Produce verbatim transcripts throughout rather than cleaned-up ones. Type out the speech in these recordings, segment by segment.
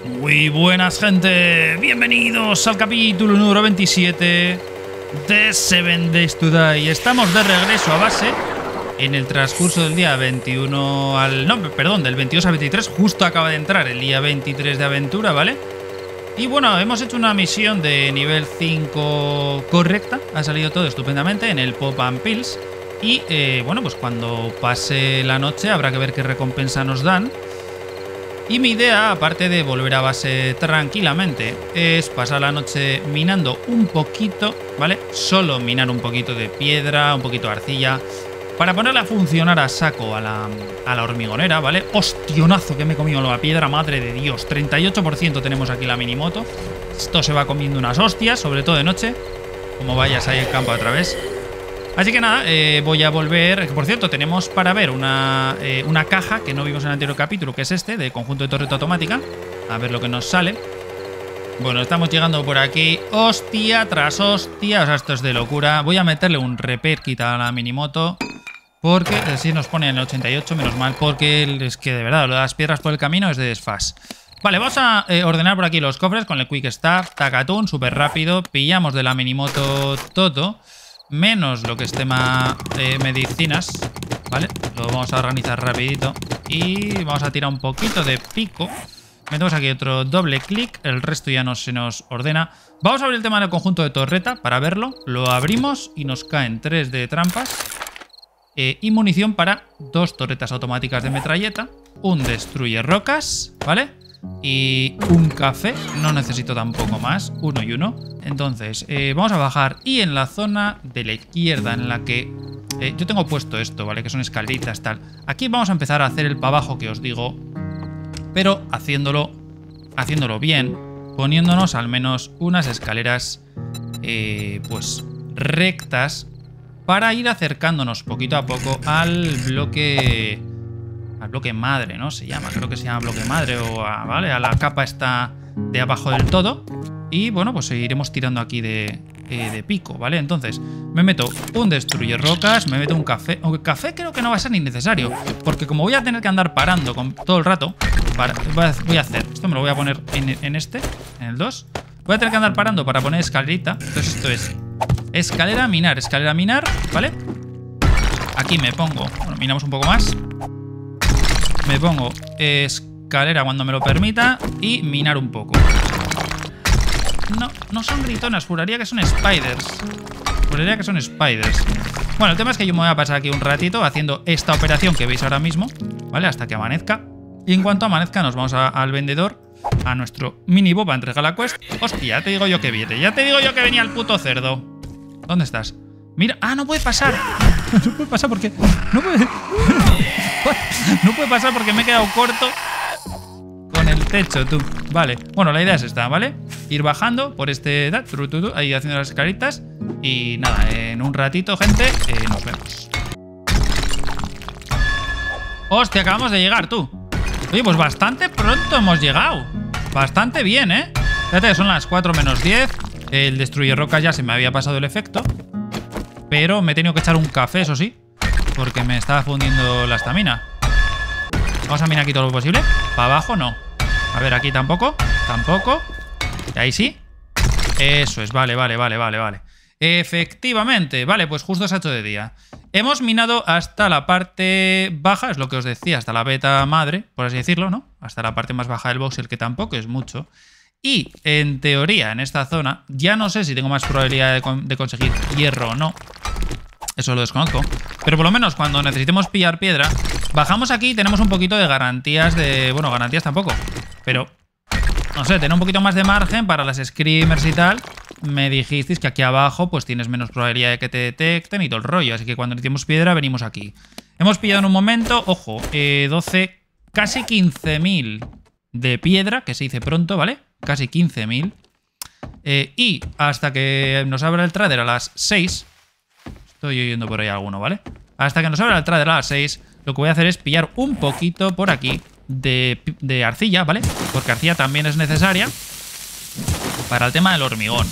Muy buenas, gente, bienvenidos al capítulo número veintisiete de Seven Days to Die. Estamos de regreso a base en el transcurso del día veintiuno al... No, perdón, del veintidós al veintitrés. Justo acaba de entrar el día veintitrés de aventura, ¿vale? Y bueno, hemos hecho una misión de nivel cinco correcta. Ha salido todo estupendamente en el Pop and Pills. Y eh, bueno, pues cuando pase la noche habrá que ver qué recompensa nos dan. Y mi idea, aparte de volver a base tranquilamente, es pasar la noche minando un poquito, ¿vale? Solo minar un poquito de piedra, un poquito de arcilla, para ponerla a funcionar a saco a la, a la hormigonera, ¿vale? ¡Hostionazo que me he comido la piedra! ¡Madre de Dios! treinta y ocho por ciento tenemos aquí la minimoto. Esto se va comiendo unas hostias, sobre todo de noche. Como vayas ahí al campo otra vez. Así que nada, eh, voy a volver... Por cierto, tenemos para ver una, eh, una caja que no vimos en el anterior capítulo, que es este, de conjunto de torreta automática. A ver lo que nos sale. Bueno, estamos llegando por aquí. Hostia tras hostia. O sea, esto es de locura. Voy a meterle un repair kit a la minimoto. Porque así nos pone en el ochenta y ocho, menos mal. Porque es que de verdad, lo de las piedras por el camino es de desfaz. Vale, vamos a eh, ordenar por aquí los cofres con el Quick Start. Tacatún, súper rápido. Pillamos de la minimoto todo. Menos lo que es tema eh, medicinas, ¿vale? Lo vamos a organizar rapidito. Y vamos a tirar un poquito de pico. Metemos aquí otro doble clic. El resto ya no se nos ordena. Vamos a abrir el tema del conjunto de torreta para verlo. Lo abrimos y nos caen tres de trampas. Eh, y munición para dos torretas automáticas de metralleta. Un destruye rocas, ¿vale? Y un café, no necesito tampoco más, uno y uno. Entonces, eh, vamos a bajar. Y en la zona de la izquierda, en la que eh, yo tengo puesto esto, ¿vale? Que son escaleritas, tal. Aquí vamos a empezar a hacer el para abajo que os digo, pero haciéndolo, haciéndolo bien, poniéndonos al menos unas escaleras, eh, pues, rectas, para ir acercándonos poquito a poco al bloque... al bloque madre, ¿no? Se llama, creo que se llama bloque madre o a, ¿vale? A la capa esta de abajo del todo. Y bueno, pues seguiremos tirando aquí de, eh, de pico, ¿vale? Entonces, me meto un destruye rocas, me meto un café. Aunque café creo que no va a ser ni necesario, porque como voy a tener que andar parando con, todo el rato, para, voy a hacer, esto me lo voy a poner en, en este, en el dos. Voy a tener que andar parando para poner escalerita. Entonces esto es escalera, minar, escalera, minar, ¿vale? Aquí me pongo, bueno, minamos un poco más. Me pongo escalera cuando me lo permita y minar un poco. No, no son gritonas, juraría que son spiders. Juraría que son spiders. Bueno, el tema es que yo me voy a pasar aquí un ratito haciendo esta operación que veis ahora mismo, ¿vale? Hasta que amanezca. Y en cuanto amanezca nos vamos a, al vendedor, a nuestro mini bob a entregar la quest. Hostia, ya te digo yo que viene. Ya te digo yo que venía el puto cerdo. ¿Dónde estás? Mira, ah, no puede pasar. No puede pasar porque... No puede... No puede pasar porque me he quedado corto con el techo, tú. Vale, bueno, la idea es esta, ¿vale? Ir bajando por este... Ahí haciendo las escaleritas. Y nada, en un ratito, gente, eh, nos vemos. Hostia, acabamos de llegar, tú. Oye, pues bastante pronto hemos llegado. Bastante bien, ¿eh? Fíjate que son las cuatro menos diez. El destruye rocas ya se me había pasado el efecto. Pero me he tenido que echar un café, eso sí, porque me estaba fundiendo la estamina. Vamos a minar aquí todo lo posible. Para abajo no. A ver, aquí tampoco. Tampoco. Y ahí sí. Eso es, vale, vale, vale, vale, vale. Efectivamente. Vale, pues justo se ha hecho de día. Hemos minado hasta la parte baja, es lo que os decía, hasta la beta madre, por así decirlo, ¿no? Hasta la parte más baja del voxel, que tampoco es mucho. Y, en teoría, en esta zona, ya no sé si tengo más probabilidad de, con de conseguir hierro o no. Eso lo desconozco. Pero por lo menos cuando necesitemos pillar piedra, bajamos aquí y tenemos un poquito de garantías de... Bueno, garantías tampoco. Pero, no sé, tener un poquito más de margen para las screamers y tal. Me dijisteis que aquí abajo pues tienes menos probabilidad de que te detecten y todo el rollo. Así que cuando necesitemos piedra venimos aquí. Hemos pillado en un momento, ojo, eh, doce, casi quince mil de piedra, que se dice pronto, ¿vale? Casi quince mil. Eh, y hasta que nos abra el trader a las seis... Estoy oyendo por ahí alguno, ¿vale? Hasta que nos abra el trader a las seis, lo que voy a hacer es pillar un poquito por aquí de, de arcilla, ¿vale? Porque arcilla también es necesaria para el tema del hormigón.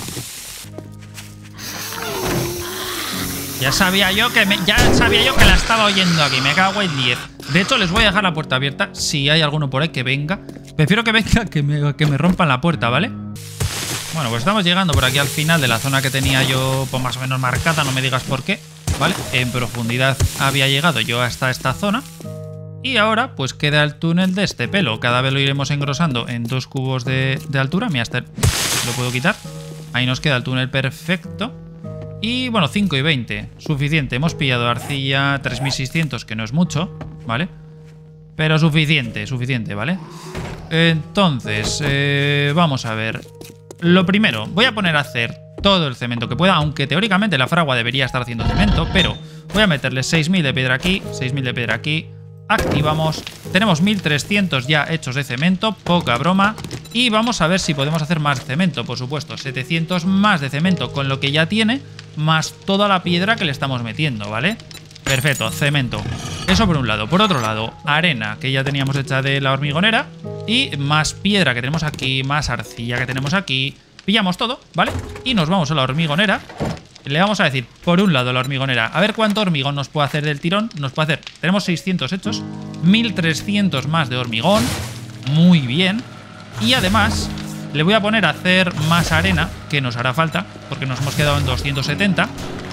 Ya sabía yo que me, ya sabía yo que la estaba oyendo aquí. Me cago en diez. De hecho, les voy a dejar la puerta abierta. Si hay alguno por ahí que venga. Prefiero que venga que me, que me rompan la puerta, ¿vale? Bueno, pues estamos llegando por aquí al final de la zona que tenía yo pues, más o menos marcada. No me digas por qué, ¿vale? En profundidad había llegado yo hasta esta zona. Y ahora pues queda el túnel de este pelo. Cada vez lo iremos engrosando en dos cubos de, de altura. Mira, este lo puedo quitar. Ahí nos queda el túnel perfecto. Y bueno, cinco y veinte. Suficiente. Hemos pillado arcilla tres mil seiscientos, que no es mucho, ¿vale? Pero suficiente, suficiente, ¿vale? Entonces, eh, vamos a ver. Lo primero, voy a poner a hacer todo el cemento que pueda, aunque teóricamente la fragua debería estar haciendo cemento, pero voy a meterle seis mil de piedra aquí, seis mil de piedra aquí. Activamos. Tenemos mil trescientos ya hechos de cemento, poca broma. Y vamos a ver si podemos hacer más cemento, por supuesto. setecientos más de cemento con lo que ya tiene, más toda la piedra que le estamos metiendo, ¿vale? Perfecto, cemento. Eso por un lado. Por otro lado, arena, que ya teníamos hecha de la hormigonera. Y más piedra que tenemos aquí, más arcilla que tenemos aquí. Pillamos todo, ¿vale? Y nos vamos a la hormigonera. Le vamos a decir, por un lado, la hormigonera. A ver cuánto hormigón nos puede hacer del tirón. Nos puede hacer, tenemos seiscientos hechos, mil trescientos más de hormigón. Muy bien. Y además, le voy a poner a hacer más arena, que nos hará falta, porque nos hemos quedado en doscientos setenta.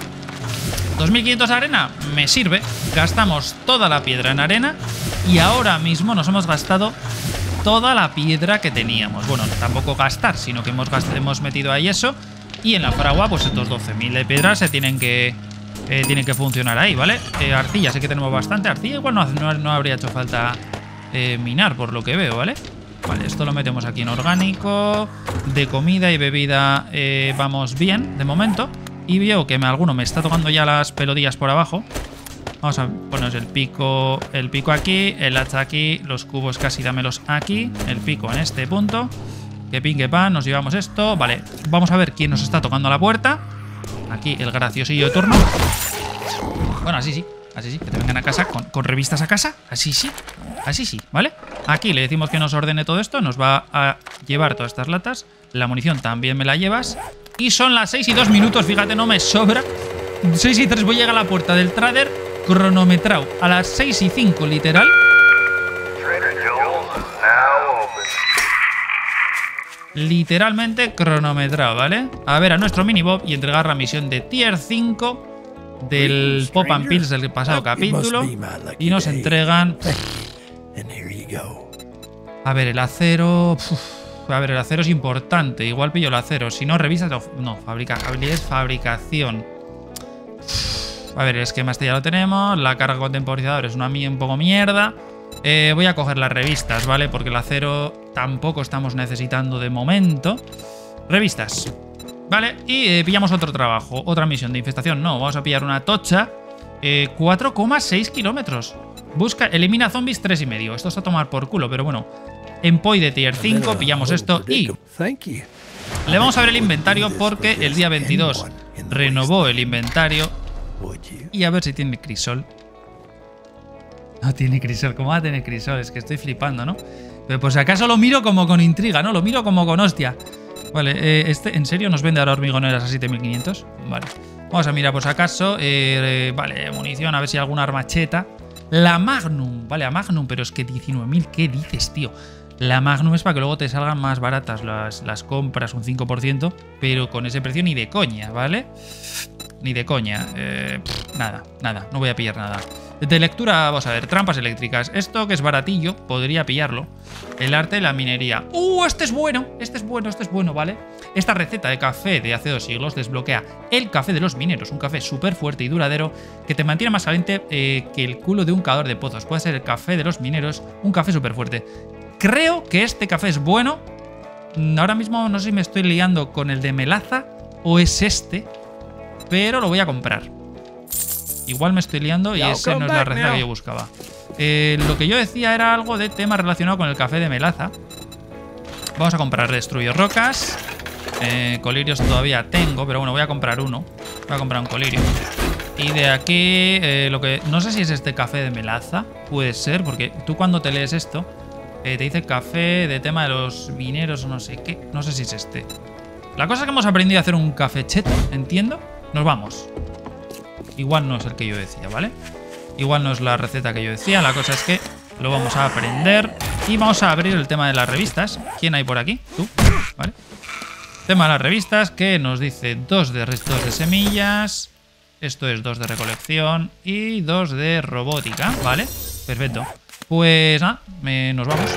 dos mil quinientos de arena, me sirve. Gastamos toda la piedra en arena. Y ahora mismo nos hemos gastado toda la piedra que teníamos. Bueno, tampoco gastar, sino que hemos, gastado, hemos metido ahí eso. Y en la fragua, pues estos doce mil de piedra se tienen que eh, tienen que funcionar ahí, ¿vale? Eh, arcilla, sí que tenemos bastante. Arcilla igual no, no, no habría hecho falta eh, minar, por lo que veo, ¿vale? Vale, esto lo metemos aquí en orgánico. De comida y bebida eh, vamos bien, de momento. Y veo que me, alguno me está tocando ya las pelodillas por abajo. Vamos a poner el pico, el pico aquí, el hacha aquí, los cubos casi dámelos aquí, el pico en este punto. Que pin, que pan, nos llevamos esto. Vale, vamos a ver quién nos está tocando a la puerta. Aquí el graciosillo de turno. Bueno, así sí, así sí, que te vengan a casa con, con revistas a casa. Así sí, así sí, ¿vale? Aquí le decimos que nos ordene todo esto. Nos va a llevar todas estas latas. La munición también me la llevas. Y son las seis y dos minutos, fíjate, no me sobra. seis y tres voy a llegar a la puerta del trader cronometrado. A las seis y cinco, literal. Literalmente cronometrado, ¿vale? A ver a nuestro minibob y entregar la misión de tier cinco del Pop and Pills del pasado capítulo. Y nos entregan... A ver, el acero... Uf, a ver, el acero es importante. Igual pillo el acero. Si no, revisas... No, fabrica... habilidades, fabricación. A ver, el esquema este ya lo tenemos. La carga con temporizador es una un poco mierda. Eh, voy a coger las revistas, ¿vale? Porque el acero tampoco estamos necesitando de momento. Revistas. Vale, y eh, pillamos otro trabajo. Otra misión de infestación. No, vamos a pillar una tocha. eh, cuatro coma seis kilómetros. Busca, elimina zombies tres y medio. Esto está a tomar por culo, pero bueno. Empoi de tier cinco, pillamos esto y... Le vamos a ver el inventario porque el día veintidós renovó el inventario. Y a ver si tiene crisol. No tiene crisol. ¿Cómo va a tener crisol? Es que estoy flipando, ¿no? Pero pues acaso lo miro como con intriga, ¿no? Lo miro como con hostia. Vale, eh, este, ¿en serio nos vende ahora hormigoneras a siete mil quinientos? Vale. Vamos a mirar por si acaso. Eh, eh, vale, munición, a ver si hay alguna armacheta. La Magnum. Vale, a Magnum, pero es que diecinueve mil. ¿Qué dices, tío? La Magnum es para que luego te salgan más baratas las, las compras, un cinco por ciento. Pero con ese precio ni de coña, ¿vale? Ni de coña. Eh, pff, nada, nada. No voy a pillar nada. De lectura, vamos a ver, trampas eléctricas. Esto que es baratillo, podría pillarlo. El arte de la minería. ¡Uh! Este es bueno, este es bueno, este es bueno, ¿vale? Esta receta de café de hace dos siglos desbloquea el café de los mineros. Un café súper fuerte y duradero que te mantiene más caliente eh, que el culo de un cavador de pozos. Puede ser el café de los mineros, un café súper fuerte. Creo que este café es bueno. Ahora mismo no sé si me estoy liando con el de melaza o es este, pero lo voy a comprar. Igual me estoy liando y esa no es la receta que yo buscaba. Eh, lo que yo decía era algo de tema relacionado con el café de melaza. Vamos a comprar destruyo rocas. Eh, colirios todavía tengo, pero bueno, voy a comprar uno. Voy a comprar un colirio. Y de aquí, eh, lo que no sé si es este café de melaza. Puede ser, porque tú cuando te lees esto, eh, te dice café de tema de los mineros o no sé qué. No sé si es este. La cosa es que hemos aprendido a hacer un café cheto, entiendo. Nos vamos. Igual no es el que yo decía, ¿vale? Igual no es la receta que yo decía. La cosa es que lo vamos a aprender. Y vamos a abrir el tema de las revistas. ¿Quién hay por aquí? Tú. Vale. Tema de las revistas que nos dice dos de restos de semillas. Esto es dos de recolección y dos de robótica. Vale. Perfecto. Pues nada, me, nos vamos.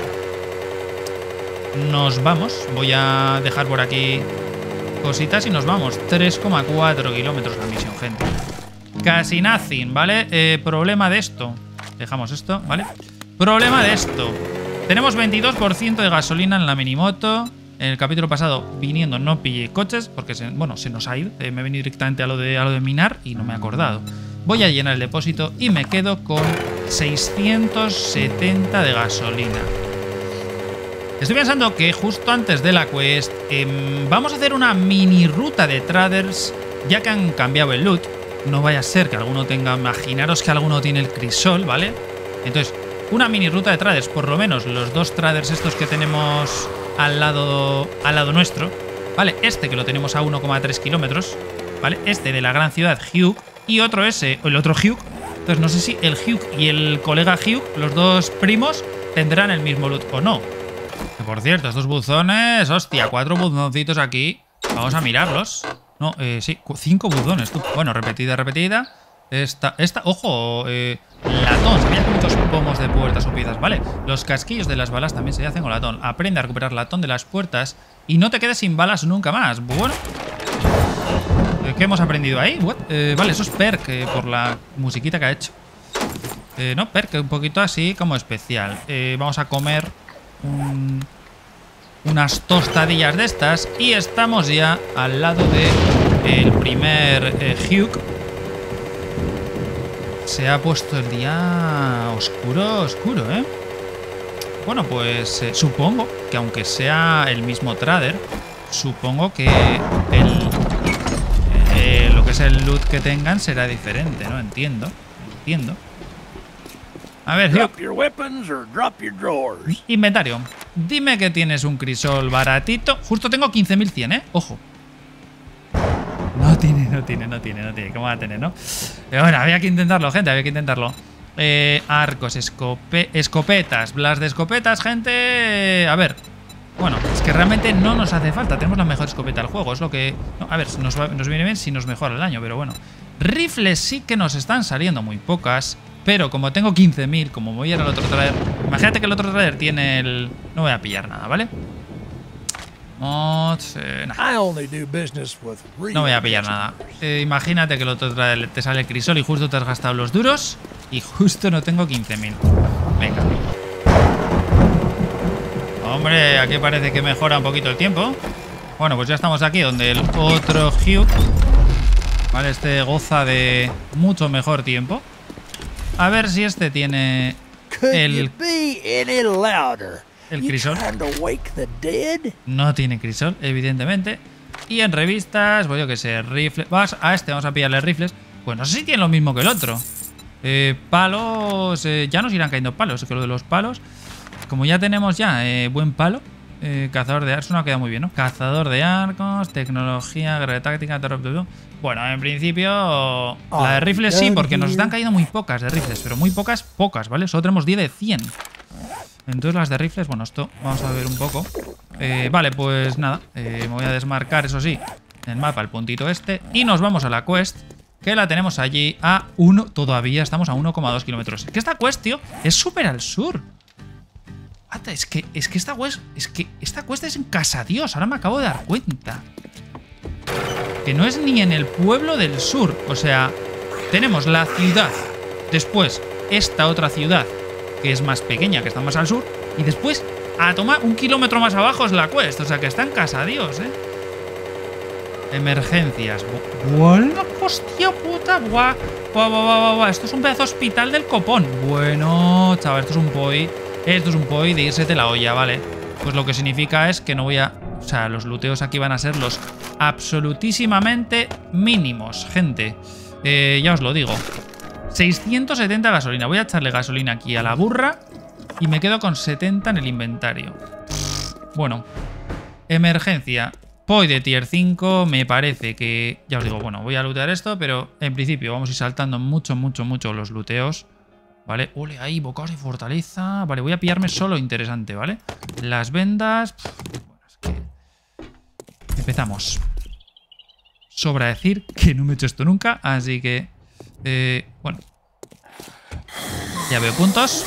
Nos vamos. Voy a dejar por aquí cositas y nos vamos. tres coma cuatro kilómetros la misión, gente. Casi nothing, ¿vale? Eh, problema de esto. Dejamos esto, ¿vale? Problema de esto. Tenemos veintidós por ciento de gasolina en la minimoto. En el capítulo pasado, viniendo, no pillé coches porque, se, bueno, se nos ha ido. Eh, me he venido directamente a lo, de, a lo de minar y no me he acordado. Voy a llenar el depósito y me quedo con seiscientos setenta de gasolina. Estoy pensando que justo antes de la quest eh, vamos a hacer una mini ruta de traders, ya que han cambiado el loot. No vaya a ser que alguno tenga... Imaginaros que alguno tiene el crisol, ¿vale? Entonces, una mini ruta de traders, por lo menos los dos traders estos que tenemos al lado, al lado nuestro, ¿vale? Este que lo tenemos a uno coma tres kilómetros, ¿vale? Este de la gran ciudad, Hugh, y otro ese, o el otro Hugh. Entonces, no sé si el Hugh y el colega Hugh, los dos primos, tendrán el mismo loot o no. Que por cierto, estos buzones, hostia, cuatro buzoncitos aquí. Vamos a mirarlos. No, eh, sí, cinco buzones, tú. Bueno, repetida, repetida. Esta, esta, ojo, eh, latón. Se hacen muchos pomos de puertas o piezas, ¿vale? Los casquillos de las balas también se hacen con latón. Aprende a recuperar latón de las puertas y no te quedes sin balas nunca más. Bueno, ¿qué hemos aprendido ahí? Eh, vale, eso es perk eh, por la musiquita que ha hecho. Eh, no, perk, un poquito así como especial. Eh, vamos a comer un... unas tostadillas de estas y estamos ya al lado de el primer eh, Hugh. Se ha puesto el día oscuro, oscuro, ¿eh? Bueno, pues eh, supongo que aunque sea el mismo trader, supongo que el, eh, lo que es el loot que tengan será diferente, ¿no? Entiendo, entiendo. A ver, Hugh. Inventario. Dime que tienes un crisol baratito. Justo tengo quince mil cien, ¿eh? Ojo. No tiene, no tiene, no tiene, no tiene. ¿Cómo va a tener, no? Pero bueno, había que intentarlo, gente, había que intentarlo. Eh, arcos, escope escopetas. Blas de escopetas, gente. A ver. Bueno, es que realmente no nos hace falta. Tenemos la mejor escopeta del juego. Es lo que... No, a ver, nos, va, nos viene bien si nos mejora el daño, pero bueno. Rifles sí que nos están saliendo muy pocas. Pero como tengo quince mil, como voy a ir al otro trader... Imagínate que el otro trader tiene el... No voy a pillar nada, ¿vale? Mods... Eh, nah. No voy a pillar nada. Eh, imagínate que el otro trader te sale el crisol y justo te has gastado los duros. Y justo no tengo quince mil. Venga. Hombre, aquí parece que mejora un poquito el tiempo. Bueno, pues ya estamos aquí donde el otro Hugh... Vale, este goza de mucho mejor tiempo. A ver si este tiene el, el crisol. No tiene crisol, evidentemente. Y en revistas, pues yo que sé, rifles. Vas a este, vamos a pillarle rifles. Pues no sé si tiene lo mismo que el otro. Eh, palos, eh, ya nos irán cayendo palos. Es que lo de los palos, como ya tenemos ya eh, buen palo. Eh, cazador de arcos, no ha quedado muy bien, ¿no? Cazador de arcos, tecnología, guerra táctica, todo. Bueno, en principio la de rifles sí, porque nos están cayendo muy pocas de rifles, pero muy pocas, pocas, ¿vale? Solo tenemos diez de cien. Entonces las de rifles, bueno, esto vamos a ver un poco. Eh, vale, pues nada, eh, me voy a desmarcar, eso sí, en el mapa el puntito este. Y nos vamos a la quest, que la tenemos allí a uno, todavía estamos a uno coma dos kilómetros. Es que esta quest, tío, es súper al sur. Es que, es que esta quest, es que esta quest es en Casa Dios, ahora me acabo de dar cuenta. Que no es ni en el pueblo del sur. O sea, tenemos la ciudad, después esta otra ciudad, que es más pequeña, que está más al sur, y después a tomar un kilómetro más abajo es la quest. O sea, que está en Casa Dios, ¿eh? Emergencias. ¡Buah! ¡Hostia puta! ¡Buah! ¡Buah, buah, buah, buah! Esto es un pedazo de hospital del copón. Bueno, chaval, esto es un poi. Esto es un poi de irse de la olla, ¿vale? Pues lo que significa es que no voy a... O sea, los looteos aquí van a ser los absolutísimamente mínimos, gente. Eh, ya os lo digo. seiscientos setenta gasolina. Voy a echarle gasolina aquí a la burra y me quedo con setenta en el inventario. Bueno. Emergencia. Voy de tier cinco, me parece que... Ya os digo, bueno, voy a lootear esto, pero en principio vamos a ir saltando mucho, mucho, mucho los looteos. ¿Vale? Ole, ahí, bocados y fortaleza. Vale, voy a pillarme solo interesante, ¿vale? Las vendas... Bueno, es que... Empezamos. Sobra decir que no me he hecho esto nunca, así que... Eh, bueno. Ya veo puntos.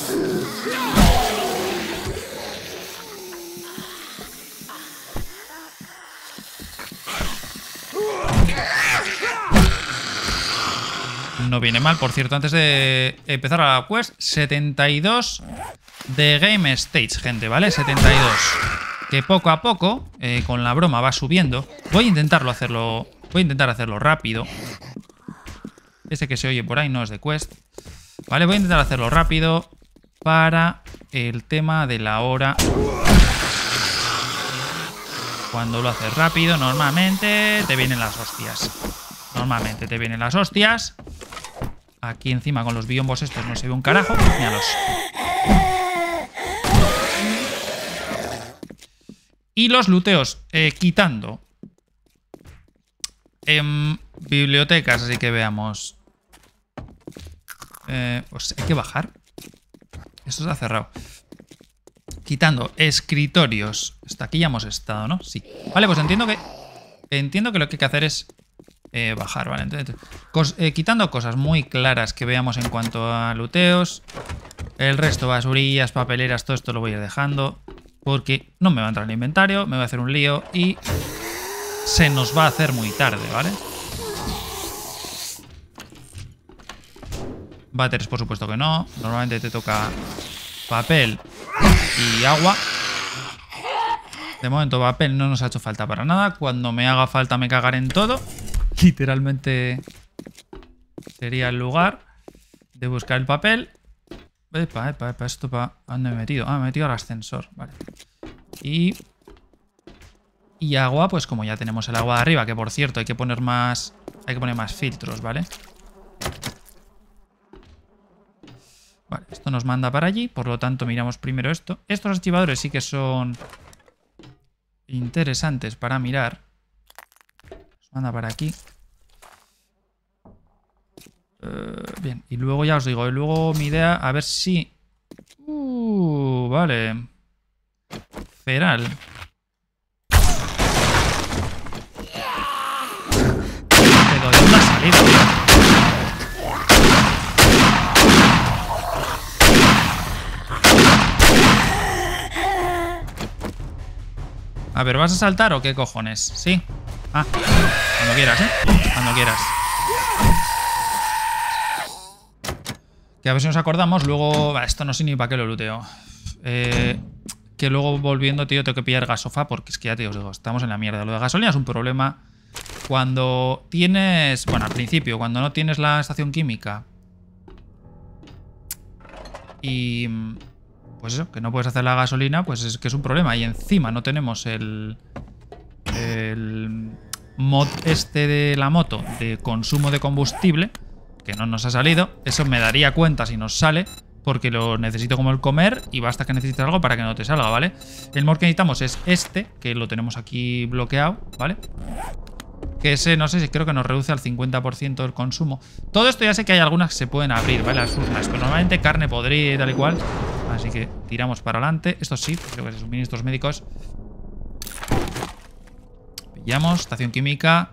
No viene mal, por cierto, antes de empezar a la quest, setenta y dos de Game Stage, gente, ¿vale? setenta y dos. Que poco a poco, eh, con la broma, va subiendo. Voy a intentarlo hacerlo. Voy a intentar hacerlo rápido. Ese que se oye por ahí no es de quest. Vale, voy a intentar hacerlo rápido para el tema de la hora. Cuando lo haces rápido, normalmente te vienen las hostias. Normalmente te vienen las hostias. Aquí encima con los biombos estos no se ve un carajo. Míralos. Y los looteos, eh, quitando en bibliotecas, así que veamos. Eh, pues hay que bajar. Esto está cerrado. Quitando escritorios. Hasta aquí ya hemos estado, ¿no? Sí. Vale, pues entiendo que entiendo que lo que hay que hacer es eh, bajar, ¿vale? Entonces, cos, eh, quitando cosas muy claras que veamos en cuanto a looteos. El resto, basurillas, papeleras, todo esto lo voy a ir dejando. Porque no me va a entrar en el inventario, me va a hacer un lío y se nos va a hacer muy tarde, ¿vale? Váteres, por supuesto que no. Normalmente te toca papel y agua. De momento papel no nos ha hecho falta para nada. Cuando me haga falta me cagaré en todo. Literalmente sería el lugar de buscar el papel. Epa, epa, epa, esto para... ¿Dónde me he metido? Ah, me he metido al ascensor, vale. Y... Y agua, pues como ya tenemos el agua de arriba, que por cierto hay que poner más... Hay que poner más filtros, ¿vale? Vale, esto nos manda para allí, por lo tanto miramos primero esto. Estos archivadores sí que son interesantes para mirar. Nos manda para aquí. Uh, bien, y luego ya os digo, y luego mi idea, a ver si... Uh, vale. Feral. Pero ¿de dónde ha salido? A ver, ¿vas a saltar o qué cojones? ¿Sí? Ah, cuando quieras, ¿eh? Cuando quieras. Que a ver si nos acordamos, luego... Bah, esto no sé ni para qué lo looteo. Eh, que luego volviendo, tío, tengo que pillar gasofa porque es que ya te os digo, estamos en la mierda. Lo de gasolina es un problema. Cuando tienes... Bueno, al principio, cuando no tienes la estación química y... Pues eso, que no puedes hacer la gasolina, pues es que es un problema. Y encima no tenemos el... El mod este de la moto de consumo de combustible, que no nos ha salido. Eso me daría cuenta si nos sale, porque lo necesito como el comer y basta que necesites algo para que no te salga, ¿vale? El mod que necesitamos es este, que lo tenemos aquí bloqueado, ¿vale? Que ese, no sé si creo que nos reduce al cincuenta por ciento el consumo. Todo esto ya sé que hay algunas que se pueden abrir, ¿vale? Las urnas, pero normalmente carne podrida y tal y cual. Así que tiramos para adelante. Esto sí, creo que son suministros médicos. Pillamos, estación química.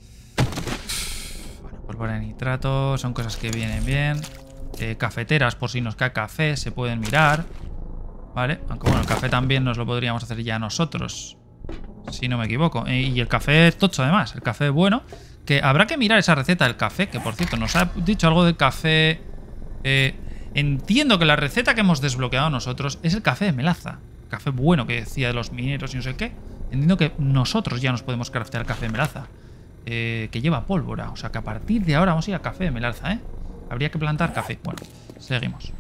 Bueno, pólvora de nitrato, son cosas que vienen bien. Eh, cafeteras, por si nos cae café, se pueden mirar. Vale, aunque bueno, el café también nos lo podríamos hacer ya nosotros, si no me equivoco. Y el café es tocho además, el café es bueno. Que habrá que mirar esa receta del café, que por cierto nos ha dicho algo del café. Eh, entiendo que la receta que hemos desbloqueado nosotros es el café de melaza. Café bueno que decía de los mineros y no sé qué. Entiendo que nosotros ya nos podemos craftear café de melaza. Eh, que lleva pólvora. O sea que a partir de ahora vamos a ir a café de melaza, ¿eh? Habría que plantar café. Bueno, seguimos.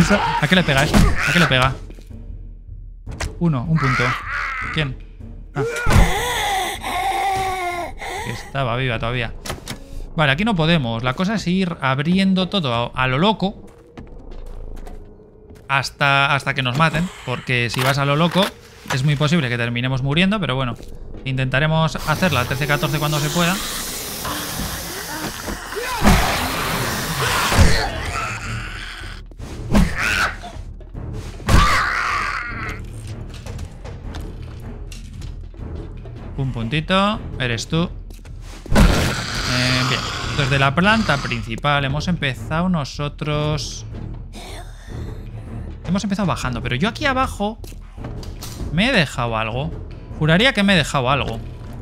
¿A qué le pega esto? ¿A qué le pega? Uno, un punto. ¿Quién? Ah. Estaba viva todavía. Vale, aquí no podemos. La cosa es ir abriendo todo a, a lo loco. Hasta, hasta que nos maten. Porque si vas a lo loco, es muy posible que terminemos muriendo. Pero bueno, intentaremos hacerla trece catorce cuando se pueda. Un puntito. Eres tú. Eh, bien. Desde la planta principal hemos empezado nosotros... Hemos empezado bajando, pero yo aquí abajo me he dejado algo. Juraría que me he dejado algo.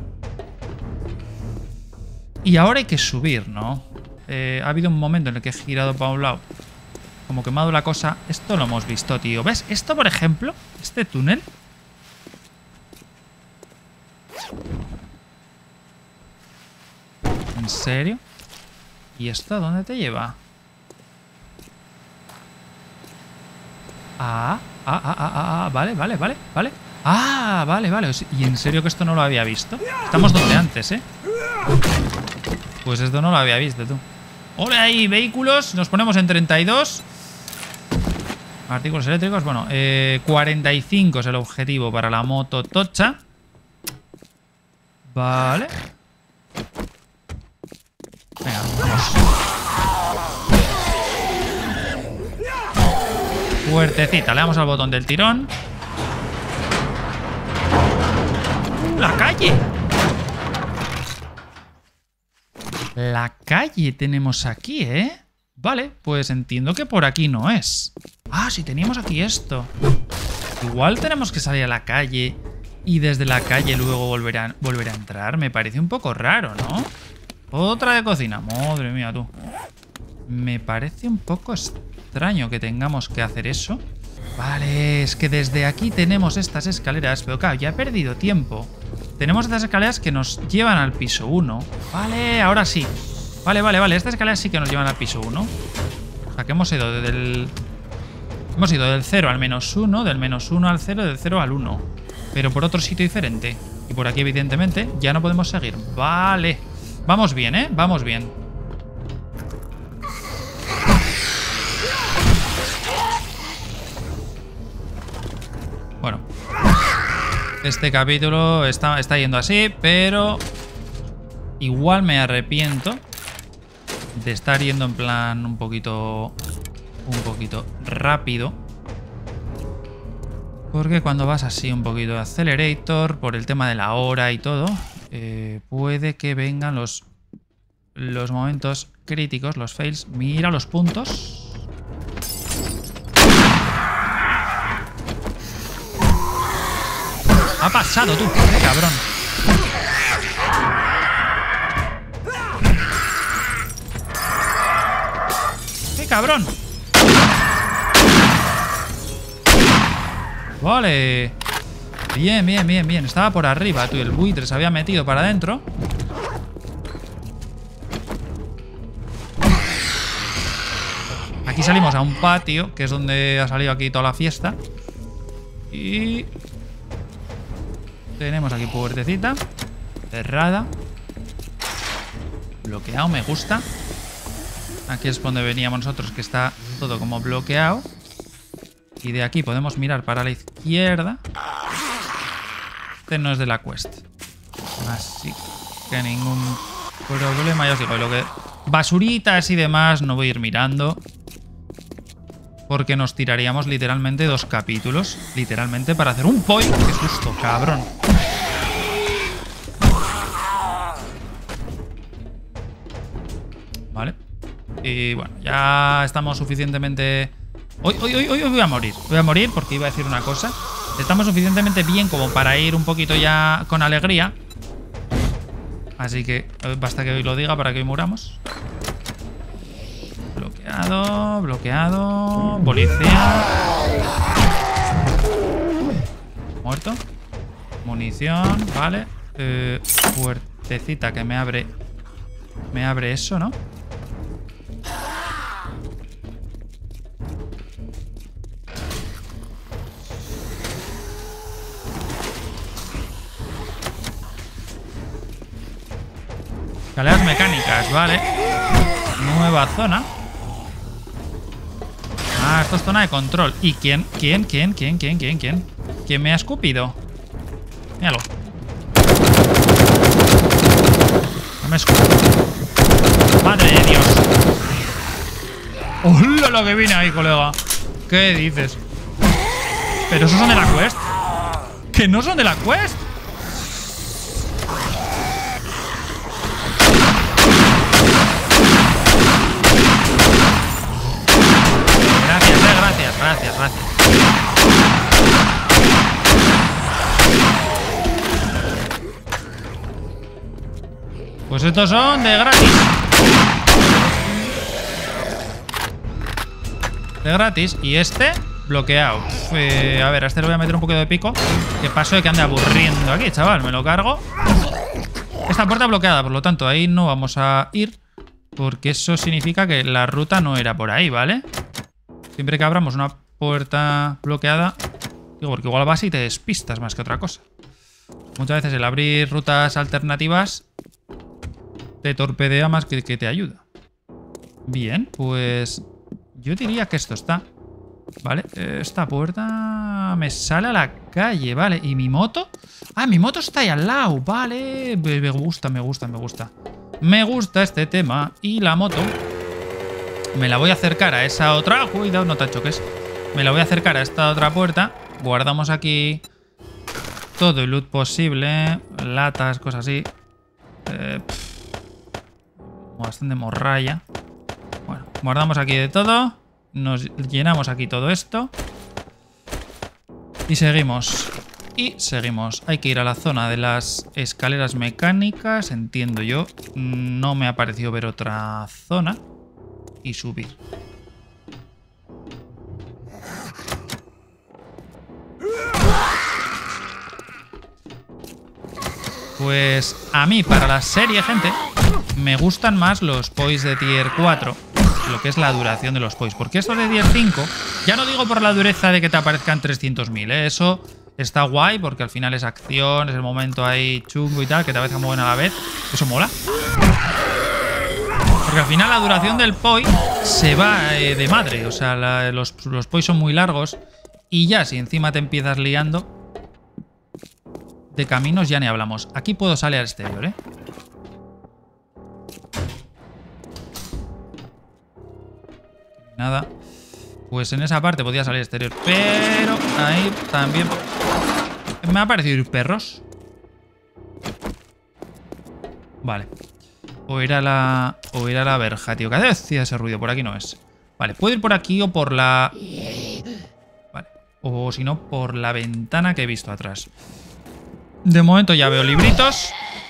Y ahora hay que subir, ¿no? Eh, ha habido un momento en el que he girado para un lado. Como quemado la cosa. Esto lo hemos visto, tío. ¿Ves? Esto, por ejemplo, este túnel... ¿En serio? ¿Y esto a dónde te lleva? Ah, ah, ah, ah, ah, vale, vale, vale, vale. Ah, vale, vale. Y en serio que esto no lo había visto. Estamos donde antes, ¿eh? Pues esto no lo había visto, tú. Hola ahí, vehículos. Nos ponemos en treinta y dos. Artículos eléctricos. Bueno, eh, cuarenta y cinco es el objetivo para la moto tocha. Vale. Venga, vamos. Fuertecita. Le damos al botón del tirón. ¡La calle! La calle tenemos aquí, ¿eh? Vale, pues entiendo que por aquí no es. Ah, sí, teníamos aquí esto. Igual tenemos que salir a la calle y desde la calle luego volver a, volver a entrar. Me parece un poco raro, ¿no? Otra de cocina. Madre mía, tú. Me parece un poco extraño que tengamos que hacer eso. Vale, es que desde aquí tenemos estas escaleras. Pero claro, ya he perdido tiempo. Tenemos estas escaleras que nos llevan al piso uno. Vale, ahora sí. Vale, vale, vale. Estas escaleras sí que nos llevan al piso uno. O sea, que hemos ido del... Hemos ido del cero al menos uno, del menos uno al cero, del cero al uno. Pero por otro sitio diferente. Y por aquí, evidentemente, ya no podemos seguir. Vale. Vamos bien, ¿eh? Vamos bien. Bueno. Este capítulo está, está yendo así, pero... Igual me arrepiento de estar yendo en plan un poquito... Un poquito rápido. Porque cuando vas así un poquito de accelerator, por el tema de la hora y todo, eh, puede que vengan los, los momentos críticos, los fails. Mira los puntos. Ha pasado tú, qué cabrón. ¡Qué cabrón! Vale. Bien, bien, bien, bien. Estaba por arriba, tú. El buitre se había metido para adentro. Aquí salimos a un patio, que es donde ha salido aquí toda la fiesta. Y... tenemos aquí puertecita. Cerrada. Bloqueado, me gusta. Aquí es donde veníamos nosotros, que está todo como bloqueado. Y de aquí podemos mirar para la izquierda. Este no es de la quest. Así que ningún problema. Ya os digo, lo que... basuritas y demás no voy a ir mirando. Porque nos tiraríamos literalmente dos capítulos. Literalmente para hacer un point. ¡Qué susto, cabrón! Vale. Y bueno, ya estamos suficientemente... Hoy, hoy, hoy, hoy voy a morir. Voy a morir porque iba a decir una cosa. Estamos suficientemente bien como para ir un poquito ya con alegría. Así que basta que hoy lo diga para que hoy muramos. Bloqueado, bloqueado. Policía. Muerto. Munición, vale. Eh, puertecita que me abre. Me abre eso, ¿no? Escaleras mecánicas, vale. Nueva zona. Ah, esto es zona de control. ¿Y quién? ¿Quién? ¿Quién? ¿Quién? ¿Quién? ¿Quién? ¿Quién? ¿Quién me ha escupido? Míralo. No me escupo. Madre de Dios. ¡Hola lo que viene ahí, colega! ¿Qué dices? ¿Pero esos son de la quest? ¿Que no son de la quest? Gracias, eh, gracias, gracias, gracias. Pues estos son de gratis. De gratis. Y este, bloqueado. Uf, eh, a ver, a este le voy a meter un poquito de pico. Que paso de que ande aburriendo aquí, chaval. Me lo cargo. Esta puerta bloqueada, por lo tanto, ahí no vamos a ir. Porque eso significa que la ruta no era por ahí, ¿vale? Siempre que abramos una puerta bloqueada, digo, porque igual vas y te despistas más que otra cosa. Muchas veces el abrir rutas alternativas te torpedea más que, que te ayuda. Bien, pues yo diría que esto está. Vale, esta puerta me sale a la calle, vale. ¿Y mi moto? Ah, mi moto está ahí al lado, vale. Me gusta, me gusta, me gusta. Me gusta este tema. Y la moto me la voy a acercar a esa otra. Cuidado, no te choques. Me la voy a acercar a esta otra puerta. Guardamos aquí todo el loot posible. Latas, cosas así. Eh, bastante morralla. Bueno, guardamos aquí de todo. Nos llenamos aquí todo esto. Y seguimos. Y seguimos. Hay que ir a la zona de las escaleras mecánicas. Entiendo yo. No me ha parecido ver otra zona. Y subir. Pues a mí, para la serie, gente, me gustan más los pois de tier cuatro. Lo que es la duración de los pois. Porque estos de tier cinco, ya no digo por la dureza de que te aparezcan trescientos mil, ¿eh? Eso está guay porque al final es acción, es el momento ahí chungo y tal, que te aparezca muy buena a la vez. Eso mola. Porque al final la duración del poi se va eh, de madre. O sea, la, los, los pois son muy largos. Y ya, si encima te empiezas liando, de caminos ya ni hablamos. Aquí puedo salir al exterior, ¿eh? Nada. Pues en esa parte podía salir al exterior. Pero ahí también me ha parecido ir perros. Vale. O ir a la... O ir a la verja, tío. ¿Qué hacía ese ruido? Por aquí no es. Vale, puedo ir por aquí o por la... Vale. O si no, por la ventana que he visto atrás. De momento ya veo libritos.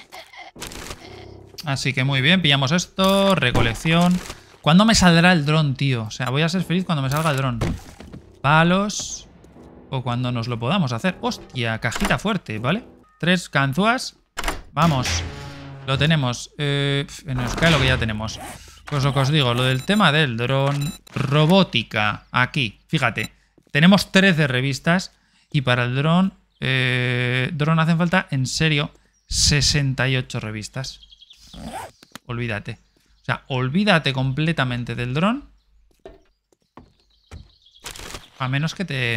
Así que muy bien, pillamos esto. Recolección. ¿Cuándo me saldrá el dron, tío? O sea, voy a ser feliz cuando me salga el dron. Palos. O cuando nos lo podamos hacer. Hostia, cajita fuerte, ¿vale? Tres ganzúas. Vamos. Lo tenemos. Eh, nos cae lo que ya tenemos. Pues lo que os digo, lo del tema del dron. Robótica. Aquí, fíjate. Tenemos trece revistas. Y para el dron... Eh, dron hacen falta, en serio, sesenta y ocho revistas. Olvídate. O sea, olvídate completamente del dron. A menos que te...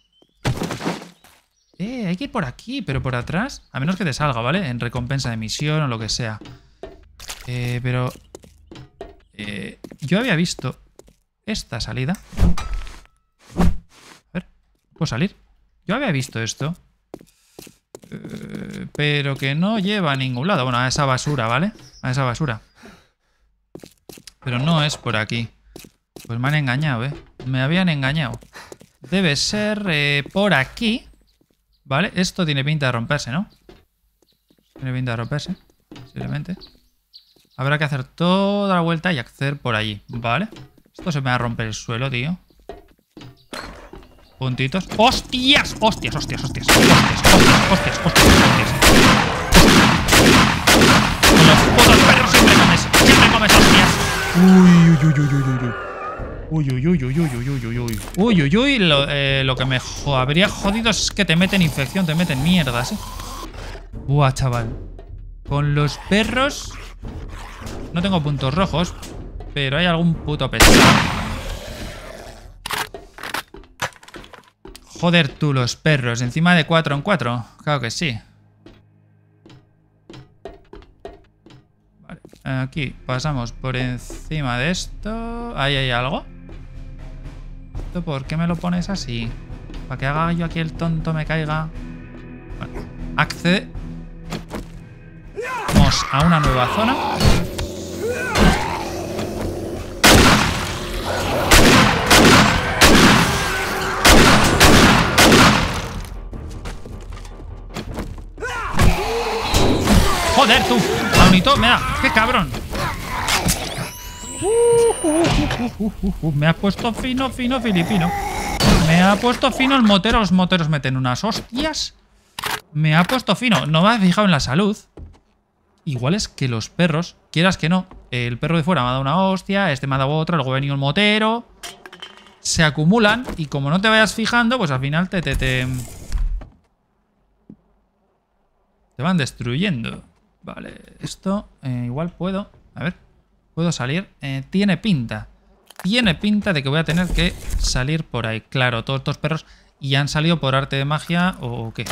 Eh, hay que ir por aquí, pero por atrás. A menos que te salga, ¿vale? En recompensa de misión o lo que sea. Eh, pero... Eh, yo había visto esta salida. A ver, ¿puedo salir? Yo había visto esto. Eh, pero que no lleva a ningún lado. Bueno, a esa basura, ¿vale? A esa basura. Pero no es por aquí. Pues me han engañado, ¿eh? Me habían engañado. Debe ser eh, por aquí. ¿Vale? Esto tiene pinta de romperse, ¿no? Tiene pinta de romperse. Posiblemente. Habrá que hacer toda la vuelta y acceder por allí. ¿Vale? Esto se me va a romper el suelo, tío. Puntitos. ¡Hostias! ¡Hostias, hostias, hostias! ¡Hostias, hostias, hostias, hostias, hostias! Con los putos perros siempre comes. Siempre comes hostias. Uy, uy, uy, uy, uy, uy. Uy, uy, uy, uy, uy, uy, uy, uy, uy. Uy, uy, uy. Lo, eh, lo que me jo habría jodido es que te meten infección, te meten mierdas, ¿eh? Buah, chaval. Con los perros... No tengo puntos rojos, pero hay algún puto pesado. Joder tú, los perros. Encima de cuatro en cuatro. Claro que sí. Vale. Aquí pasamos por encima de esto. Ahí hay algo. ¿Esto por qué me lo pones así? Para que haga yo aquí el tonto me caiga. Vale. Accede. Vamos a una nueva zona. Joder, tú. Aunito, me da. ¡Qué cabrón! Uh, uh, uh, uh, uh, uh. Me ha puesto fino, fino, filipino. Me ha puesto fino el motero. Los moteros meten unas hostias. Me ha puesto fino. No me has fijado en la salud. Igual es que los perros, quieras que no, el perro de fuera me ha dado una hostia, este me ha dado otra, luego ha venido el motero. Se acumulan y como no te vayas fijando, pues al final te... Te, te, te van destruyendo. Vale, esto eh, igual puedo... A ver, puedo salir. Eh, tiene pinta. Tiene pinta de que voy a tener que salir por ahí. Claro, todos estos perros ya han salido por arte de magia o qué.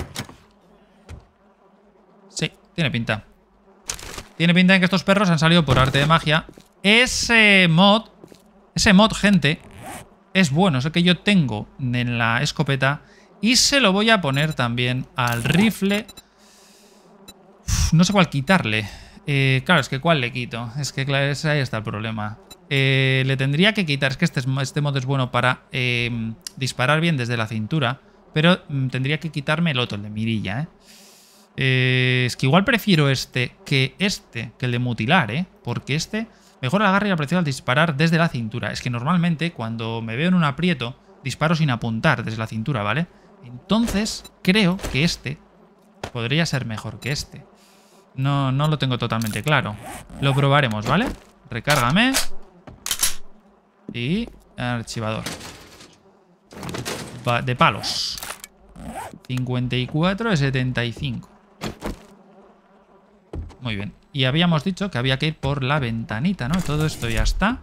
Sí, tiene pinta. Tiene pinta de que estos perros han salido por arte de magia. Ese mod, ese mod, gente, es bueno. Es el que yo tengo en la escopeta. Y se lo voy a poner también al rifle. Uf, no sé cuál quitarle. Eh, claro, es que cuál le quito. Es que claro, ahí está el problema. Eh, le tendría que quitar. Es que este, este mod es bueno para eh, disparar bien desde la cintura. Pero mm, tendría que quitarme el otro, el de mirilla, ¿eh? Eh, es que igual prefiero este que este, que el de mutilar, ¿eh? Porque este mejora el agarre y la precisión al disparar desde la cintura. Es que normalmente cuando me veo en un aprieto, disparo sin apuntar desde la cintura, ¿vale? Entonces creo que este podría ser mejor que este. No, no lo tengo totalmente claro. Lo probaremos, ¿vale? Recárgame. Y archivador. Va de palos. cincuenta y cuatro de setenta y cinco. Muy bien. Y habíamos dicho que había que ir por la ventanita, ¿no? Todo esto ya está.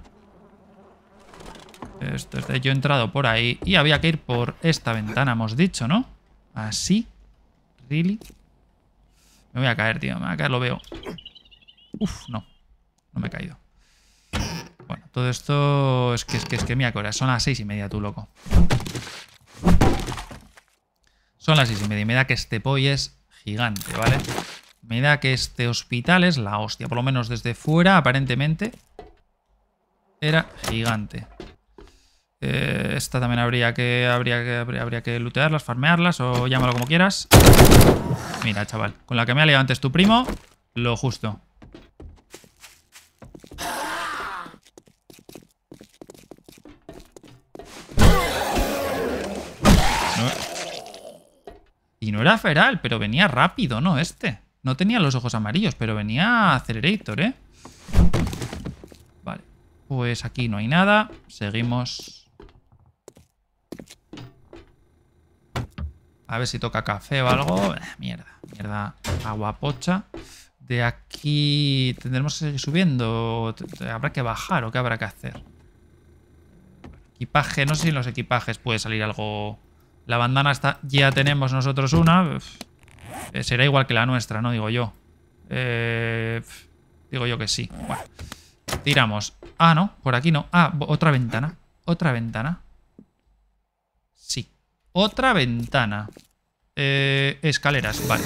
Esto es de yo he entrado por ahí. Y había que ir por esta ventana, hemos dicho, ¿no? Así. ¿Really? Me voy a caer, tío. Me voy a caer, lo veo. Uf, no. No me he caído. Bueno, todo esto... Es que, es que, es que, mira, que son las seis y media, tú, loco. Son las seis y media. Y me da que este poi es gigante, ¿vale? Me da que este hospital es la hostia. Por lo menos desde fuera, aparentemente, era gigante. Eh, esta también habría que, habría que habría, habría que lootearlas, farmearlas o llámalo como quieras. Mira, chaval. Con la que me ha liado antes tu primo, lo justo. No. Y no era feral, pero venía rápido, ¿no? Este. No tenía los ojos amarillos, pero venía Accelerator, ¿eh? Vale. Pues aquí no hay nada. Seguimos. A ver si toca café o algo. Eh, mierda, mierda. Agua pocha. De aquí tendremos que seguir subiendo. ¿Habrá que bajar o qué habrá que hacer? Equipaje. No sé si en los equipajes puede salir algo. La bandana está. Ya tenemos nosotros una. Eh, será igual que la nuestra, ¿no? Digo yo. Eh, digo yo que sí. Bueno. Tiramos. Ah, no. Por aquí no. Ah, otra ventana. Otra ventana. Sí. Otra ventana. Eh, escaleras. Vale.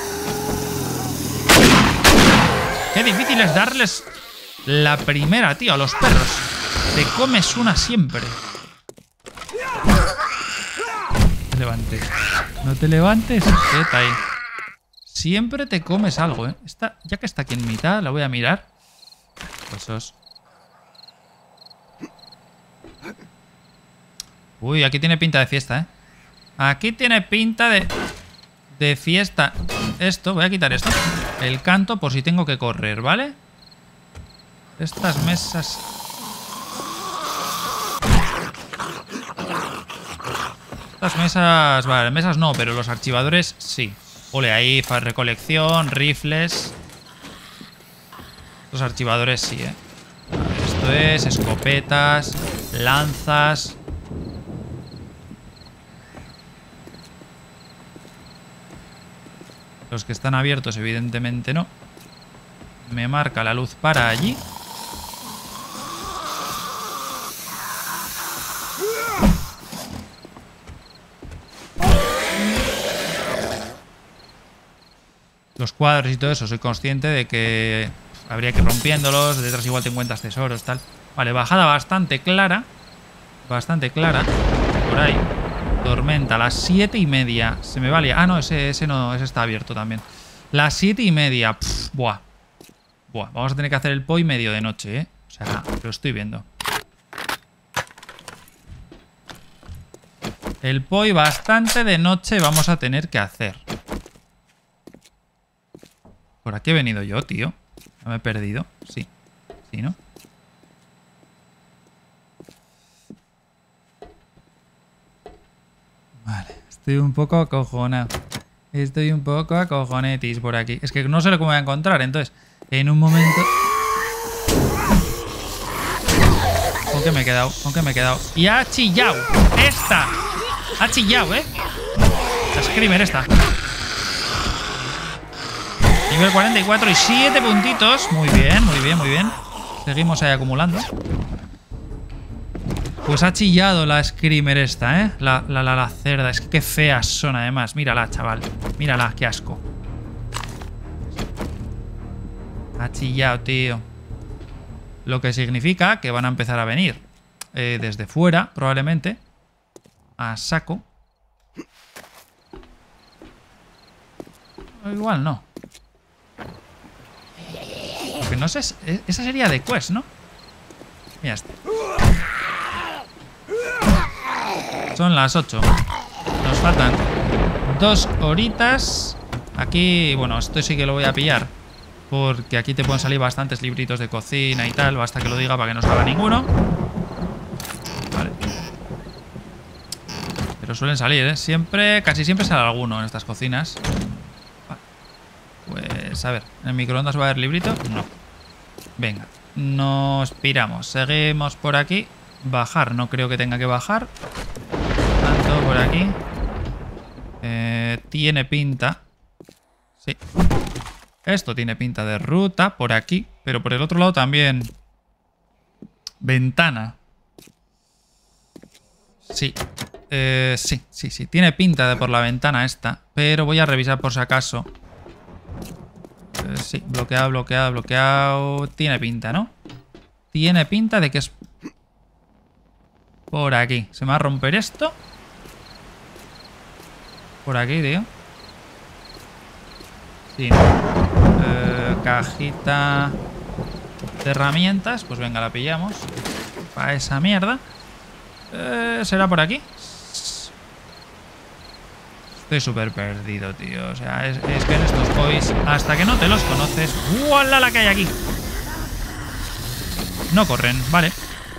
Qué difícil es darles la primera, tío, a los perros. Te comes una siempre. No te levantes. No te levantes. Quieta ahí. Siempre te comes algo, ¿eh? Esta, ya que está aquí en mitad, la voy a mirar. Esos. Uy, aquí tiene pinta de fiesta, ¿eh? Aquí tiene pinta de... De fiesta. Esto, voy a quitar esto. El canto por si tengo que correr, ¿vale? Estas mesas... Estas mesas... Vale, mesas no, pero los archivadores sí. Ole, ahí, recolección, rifles... Los archivadores sí, ¿eh? Esto es escopetas, lanzas. Los que están abiertos, evidentemente no. Me marca la luz para allí. Los cuadros y todo eso, soy consciente de que habría que ir rompiéndolos. Detrás igual te encuentras tesoros, tal. Vale, bajada bastante clara. Bastante clara. Por ahí. Tormenta, las siete y media. Se me valía. Ah, no, ese, ese no, ese está abierto también. Las siete y media. Pff, buah. Buah. Vamos a tener que hacer el poi medio de noche, ¿eh? O sea, lo estoy viendo. El poi bastante de noche vamos a tener que hacer. ¿Por aquí he venido yo, tío? ¿No me he perdido? Sí. Sí, ¿no? Vale. Estoy un poco acojonado. Estoy un poco acojonetis por aquí. Es que no sé cómo voy a encontrar. Entonces, en un momento... ¿Con qué me he quedado? ¿Con qué me he quedado? Y ha chillado. ¡Esta! Ha chillado, ¿eh? La Screamer esta. Nivel cuarenta y cuatro y siete puntitos. Muy bien, muy bien, muy bien. Seguimos ahí acumulando. Pues ha chillado la Screamer esta, ¿eh? La, la, la, la cerda. Es que qué feas son, además. Mírala, chaval. Mírala, qué asco. Ha chillado, tío. Lo que significa que van a empezar a venir eh, desde fuera, probablemente. A saco. O igual no. Porque no sé... Esa sería de quest, ¿no? Mira este. Son las ocho. Nos faltan dos horitas. Aquí, bueno, esto sí que lo voy a pillar. Porque aquí te pueden salir bastantes libritos de cocina y tal. Basta que lo diga para que no salga ninguno. Vale. Pero suelen salir, ¿eh? Siempre, casi siempre sale alguno en estas cocinas. Vale. Pues, a ver. ¿En el microondas va a haber librito? No. Venga. Nos piramos. Seguimos por aquí. Bajar. No creo que tenga que bajar. Tanto por aquí. Eh, tiene pinta. Sí. Esto tiene pinta de ruta por aquí. Pero por el otro lado también. Ventana. Sí. Eh, sí, sí, sí. Tiene pinta de por la ventana esta. Pero voy a revisar por si acaso. Eh, sí. Bloqueado, bloqueado, bloqueado. Tiene pinta, ¿no? Tiene pinta de que es... por aquí. ¿Se me va a romper esto? Por aquí, tío. Sí, no. Eh, cajita de herramientas. Pues venga, la pillamos. Para esa mierda. Eh, ¿Será por aquí? Estoy súper perdido, tío. O sea, es, es que en estos boys, hasta que no te los conoces... ¡Uala la que hay aquí! No corren, vale.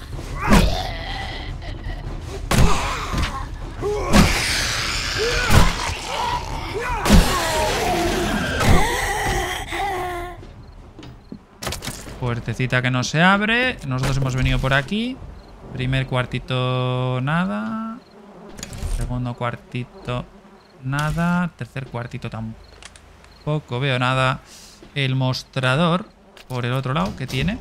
Puertecita que no se abre. Nosotros hemos venido por aquí. Primer cuartito, nada. Segundo cuartito, nada. Tercer cuartito tampoco veo nada. El mostrador, por el otro lado, ¿qué tiene?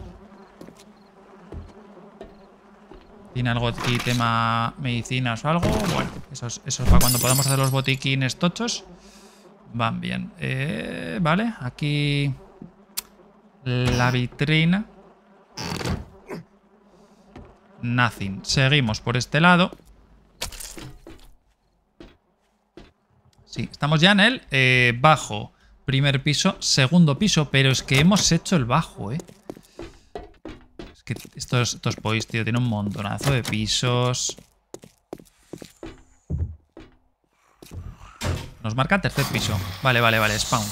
¿Tiene algo aquí, tema medicinas o algo? Bueno, eso es, eso es para cuando podamos hacer los botiquines tochos. Van bien. Eh, vale, aquí... la vitrina. Nothing. Seguimos por este lado. Sí, estamos ya en el eh, bajo. Primer piso, segundo piso. Pero es que hemos hecho el bajo, ¿eh? Es que estos, estos boys, tío, tienen un montonazo de pisos. Nos marca tercer piso. Vale, vale, vale. Spawn.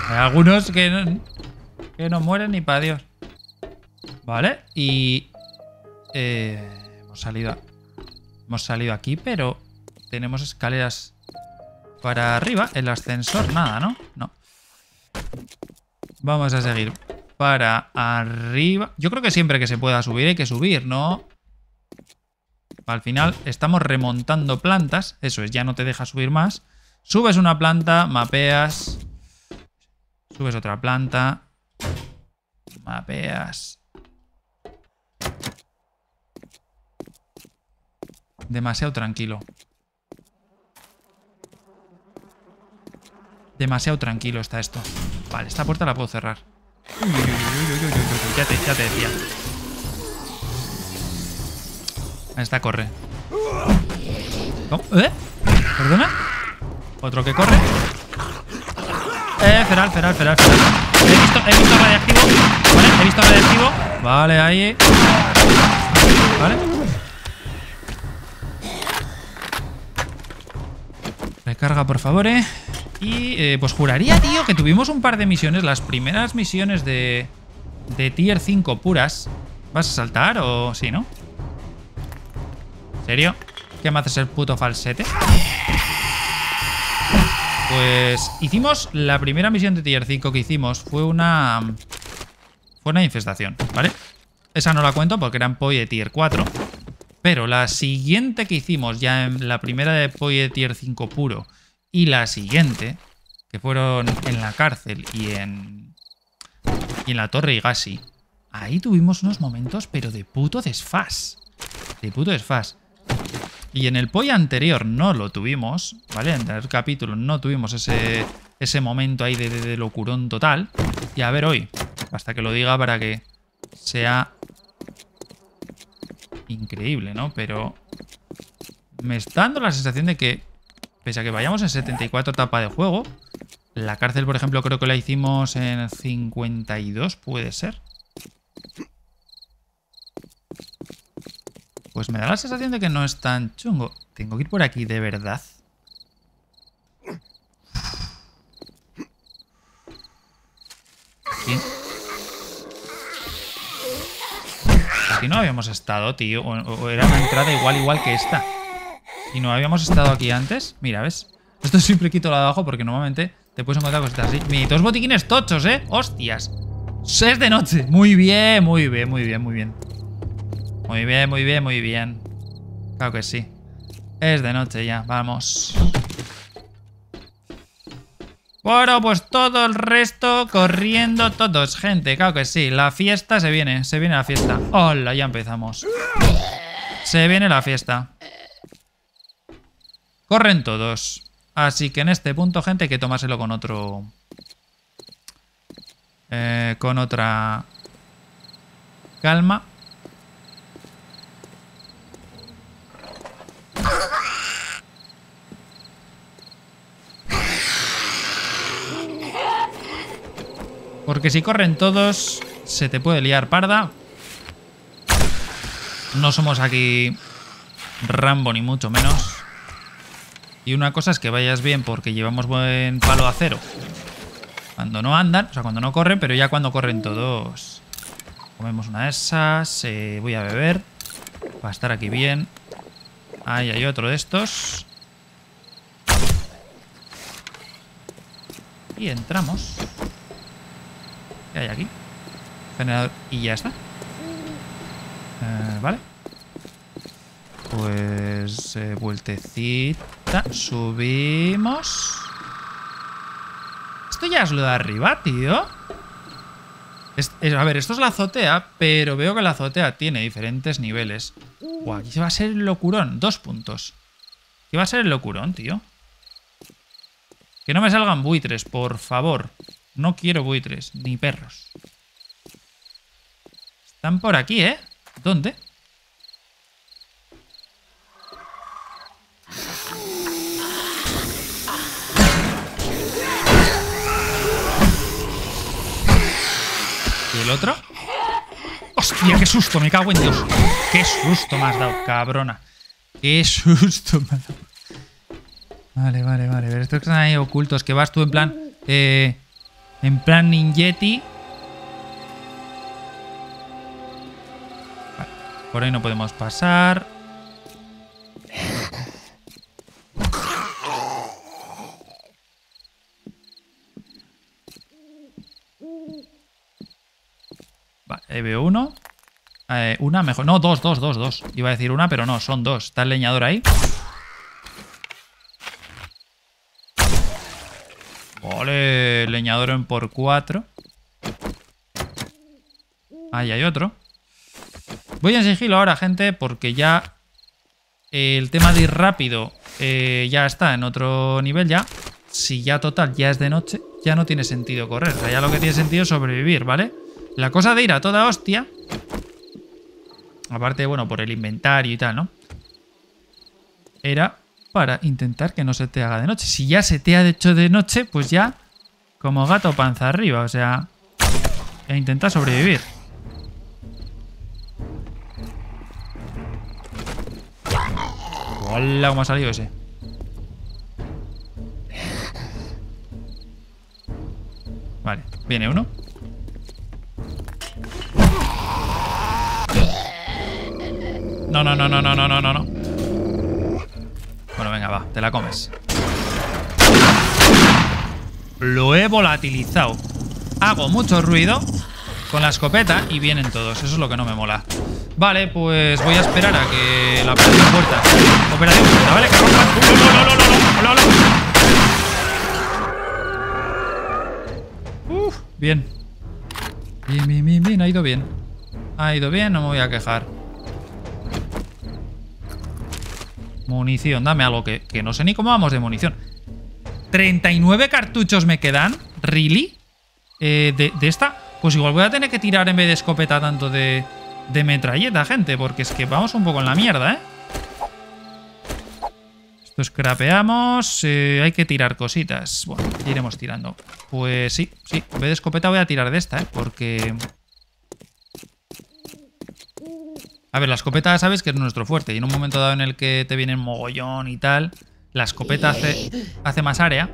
Hay algunos que no, que no mueren ni para Dios. Vale, y... Eh, hemos salido... Hemos salido aquí, pero... Tenemos escaleras para arriba. El ascensor, nada, ¿no? No. Vamos a seguir para arriba. Yo creo que siempre que se pueda subir hay que subir, ¿no? Al final estamos remontando plantas. Eso es, ya no te deja subir más. Subes una planta, mapeas. Subes otra planta. Mapeas. Demasiado tranquilo. Demasiado tranquilo está esto. Vale, esta puerta la puedo cerrar. Uy, uy, uy, uy, uy, uy, uy. Ya, te, ya te decía. Esta corre. ¿Cómo? ¿Eh? ¿Perdona? Otro que corre. Eh, feral, feral, feral, feral. He visto, he visto radiactivo. Vale, he visto radiactivo. Vale, ahí. Vale. Recarga, por favor, eh. Y eh, pues juraría, tío, que tuvimos un par de misiones. Las primeras misiones de, de tier cinco puras. ¿Vas a saltar o sí, no? ¿En serio? ¿Qué me haces el puto falsete? Pues hicimos la primera misión de tier cinco que hicimos. Fue una... Fue una infestación, ¿vale? Esa no la cuento porque era en Poi de tier cuatro. Pero la siguiente que hicimos, ya en la primera de Poi de tier cinco puro, y la siguiente, que fueron en la cárcel y en, y en la Torre Higashi, ahí tuvimos unos momentos, pero de puto desfaz. De puto desfaz. Y en el Poi anterior no lo tuvimos, ¿vale? En el capítulo no tuvimos ese, ese momento ahí de, de, de locurón total. Y a ver hoy, hasta que lo diga para que sea increíble, ¿no? Pero me está dando la sensación de que, pese a que vayamos en setenta y cuatro etapa de juego, la cárcel, por ejemplo, creo que la hicimos en cincuenta y dos, puede ser. Pues me da la sensación de que no es tan chungo. Tengo que ir por aquí, de verdad. Aquí, aquí no habíamos estado, tío. O, o era una entrada igual, igual que esta. Y no habíamos estado aquí antes. Mira, ¿ves? Esto siempre quito lo de abajo porque normalmente te puedes encontrar cositas así. Mi, dos botiquines tochos, ¿eh? ¡Hostias! Es de noche. Muy bien, muy bien, muy bien, muy bien. Muy bien, muy bien, muy bien. Claro que sí. Es de noche ya, vamos. Bueno, pues todo el resto corriendo todos, gente. Claro que sí, la fiesta se viene. Se viene la fiesta. ¡Hola! Ya empezamos. Se viene la fiesta. Corren todos. Así que en este punto, gente, hay que tomárselo con otro... Eh, con otra... calma. Porque si corren todos, se te puede liar parda. No somos aquí Rambo ni mucho menos. Y una cosa es que vayas bien porque llevamos buen palo de acero cuando no andan, o sea, cuando no corren, pero ya cuando corren todos. Comemos una de esas, eh, voy a beber para estar aquí bien. Ahí hay otro de estos. Y entramos. ¿Qué hay aquí? Generador. Y ya está. Eh, vale. Pues eh, vueltecita. Subimos. Esto ya es lo de arriba, tío. Es, es, a ver, esto es la azotea, pero veo que la azotea tiene diferentes niveles. Buah, aquí va a ser el locurón. Dos puntos. ¿Qué va a ser el locurón, tío? Que no me salgan buitres, por favor. No quiero buitres, ni perros. Están por aquí, ¿eh? ¿Dónde? ¿Y el otro? ¡Hostia, qué susto! Me cago en Dios. ¡Qué susto me has dado, cabrona! ¡Qué susto me has dado! Vale, vale, vale. Pero estos que están ahí ocultos, que vas tú en plan... Eh... En plan ninjetti. Vale, por ahí no podemos pasar. Vale, ahí veo uno. Eh, una mejor. No, dos, dos, dos, dos. Iba a decir una, pero no, son dos. Está el leñador ahí. Vale, leñador en por cuatro. Ahí hay otro. Voy en sigilo ahora, gente, porque ya el tema de ir rápido eh, ya está en otro nivel ya. Si ya total ya es de noche, ya no tiene sentido correr. O sea, ya lo que tiene sentido es sobrevivir, ¿vale? La cosa de ir a toda hostia, aparte, bueno, por el inventario y tal, ¿no? Era para intentar que no se te haga de noche. Si ya se te ha hecho de noche, pues ya como gato panza arriba, o sea, e intentar sobrevivir. Hola, cómo ha salido ese. Vale, viene uno. No, no, no, no, no, no, no, no. Bueno, venga, va, te la comes. Lo he volatilizado. Hago mucho ruido con la escopeta y vienen todos. Eso es lo que no me mola. Vale, pues voy a esperar a que la operación puerta. Operación puerta, ¿vale? Que rompan. ¡Uh, no, no, no, no, no, no! Uf, bien. Bien, bien, bien, bien. Ha ido bien. Ha ido bien, no me voy a quejar. Munición, dame algo que, que no sé ni cómo vamos de munición. treinta y nueve cartuchos me quedan. ¿Really? Eh, de, de esta, pues igual voy a tener que tirar en vez de escopeta tanto de, de metralleta, gente. Porque es que vamos un poco en la mierda, ¿eh? Esto scrapeamos. Eh, hay que tirar cositas. Bueno, iremos tirando. Pues sí, sí. En vez de escopeta voy a tirar de esta, ¿eh? Porque... A ver, la escopeta sabes que es nuestro fuerte. Y en un momento dado en el que te viene mogollón y tal, la escopeta hace, hace más área.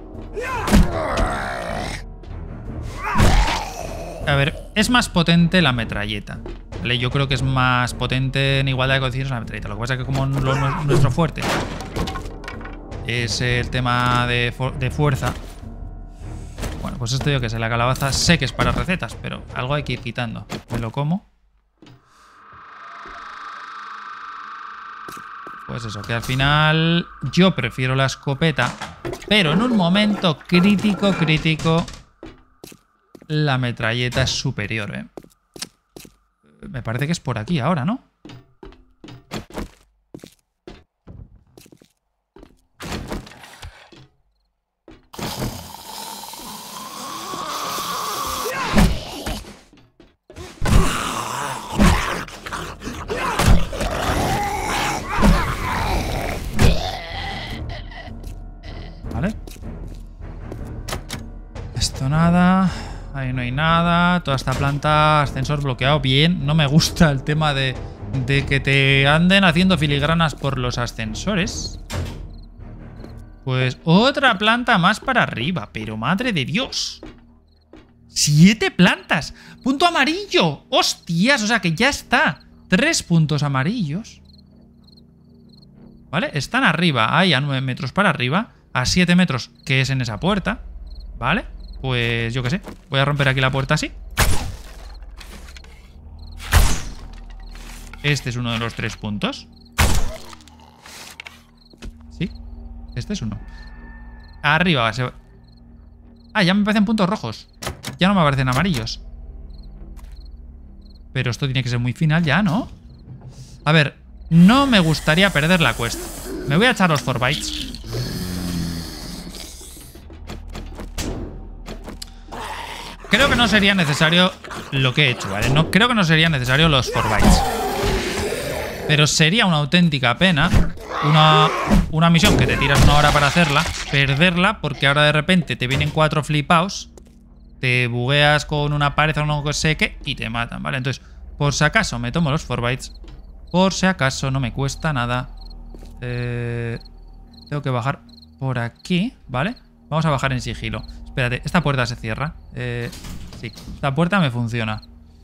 A ver, es más potente la metralleta, ¿vale? Yo creo que es más potente en igualdad de condiciones la metralleta. Lo que pasa es que como lo, nuestro fuerte es el tema de, de fuerza. Bueno, pues esto yo que sé, la calabaza sé que es para recetas, pero algo hay que ir quitando. Me lo como. Pues eso, que al final yo prefiero la escopeta, pero en un momento crítico, crítico, la metralleta es superior, ¿eh? Me parece que es por aquí ahora, ¿no? Esto nada. Ahí no hay nada. Toda esta planta, ascensor bloqueado. Bien. No me gusta el tema de, de que te anden haciendo filigranas por los ascensores. Pues otra planta más para arriba. Pero madre de Dios. ¡Siete plantas! ¡Punto amarillo! ¡Hostias! O sea que ya está. Tres puntos amarillos. ¿Vale? Están arriba. Ahí a nueve metros para arriba. A siete metros, que es en esa puerta. ¿Vale? Pues yo qué sé. Voy a romper aquí la puerta así. Este es uno de los tres puntos. Sí. Este es uno. Arriba. Se... Ah, ya me aparecen puntos rojos. Ya no me aparecen amarillos. Pero esto tiene que ser muy final ya, ¿no? A ver, no me gustaría perder la quest. Me voy a echar los four bytes. Creo que no sería necesario lo que he hecho, ¿vale? No, creo que no sería necesario los four bytes. Pero sería una auténtica pena una, una misión que te tiras una hora para hacerla, perderla porque ahora de repente te vienen cuatro flipaos, te bugueas con una pared o no sé qué y te matan, ¿vale? Entonces, por si acaso me tomo los four bytes. Por si acaso, no me cuesta nada. Eh, tengo que bajar por aquí, ¿vale? Vamos a bajar en sigilo. Espérate, esta puerta se cierra. Eh, sí, esta puerta me funciona.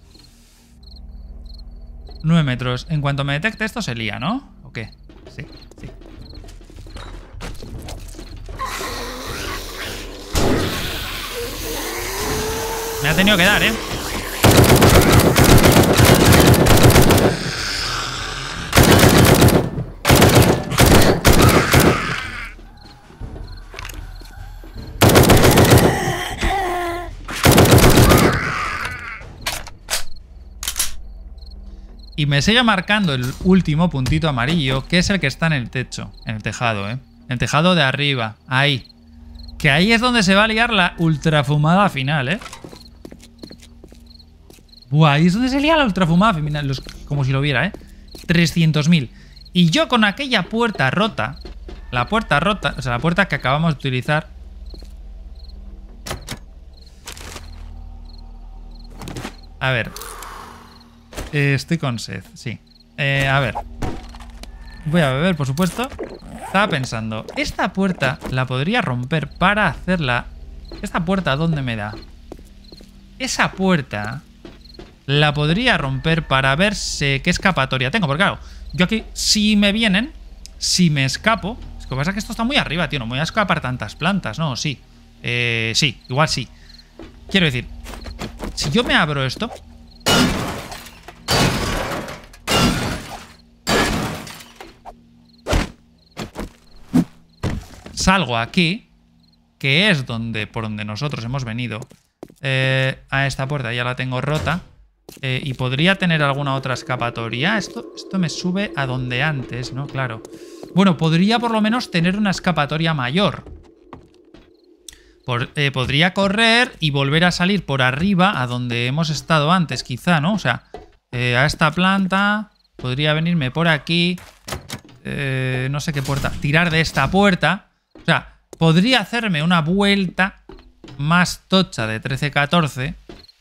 nueve metros. En cuanto me detecte esto se lía, ¿no? ¿O qué? Sí, sí. Me ha tenido que dar, ¿eh? Y me sigue marcando el último puntito amarillo, que es el que está en el techo. En el tejado, ¿eh? En el tejado de arriba. Ahí. Que ahí es donde se va a liar la ultrafumada final, ¿eh? Buah, ahí es donde se lía la ultrafumada final. Los, como si lo viera, ¿eh? trescientos mil. Y yo con aquella puerta rota. La puerta rota. O sea, la puerta que acabamos de utilizar. A ver. Eh, estoy con sed, sí. Eh, a ver. Voy a beber, por supuesto. Estaba pensando, esta puerta la podría romper para hacerla... ¿Esta puerta dónde me da? Esa puerta la podría romper para ver si, qué escapatoria tengo. Porque claro, yo aquí, si me vienen, si me escapo... Es que pasa que esto está muy arriba, tío. No me voy a escapar tantas plantas, ¿no? Sí. Eh, sí, igual sí. Quiero decir, si yo me abro esto... Salgo aquí, que es donde por donde nosotros hemos venido. Eh, a esta puerta ya la tengo rota. Eh, y podría tener alguna otra escapatoria. Esto, esto me sube a donde antes, ¿no? Claro. Bueno, podría por lo menos tener una escapatoria mayor. Por, eh, podría correr y volver a salir por arriba a donde hemos estado antes, quizá, ¿no? O sea, eh, a esta planta. Podría venirme por aquí. Eh, no sé qué puerta. Tirar de esta puerta. O sea, podría hacerme una vuelta más tocha de trece catorce.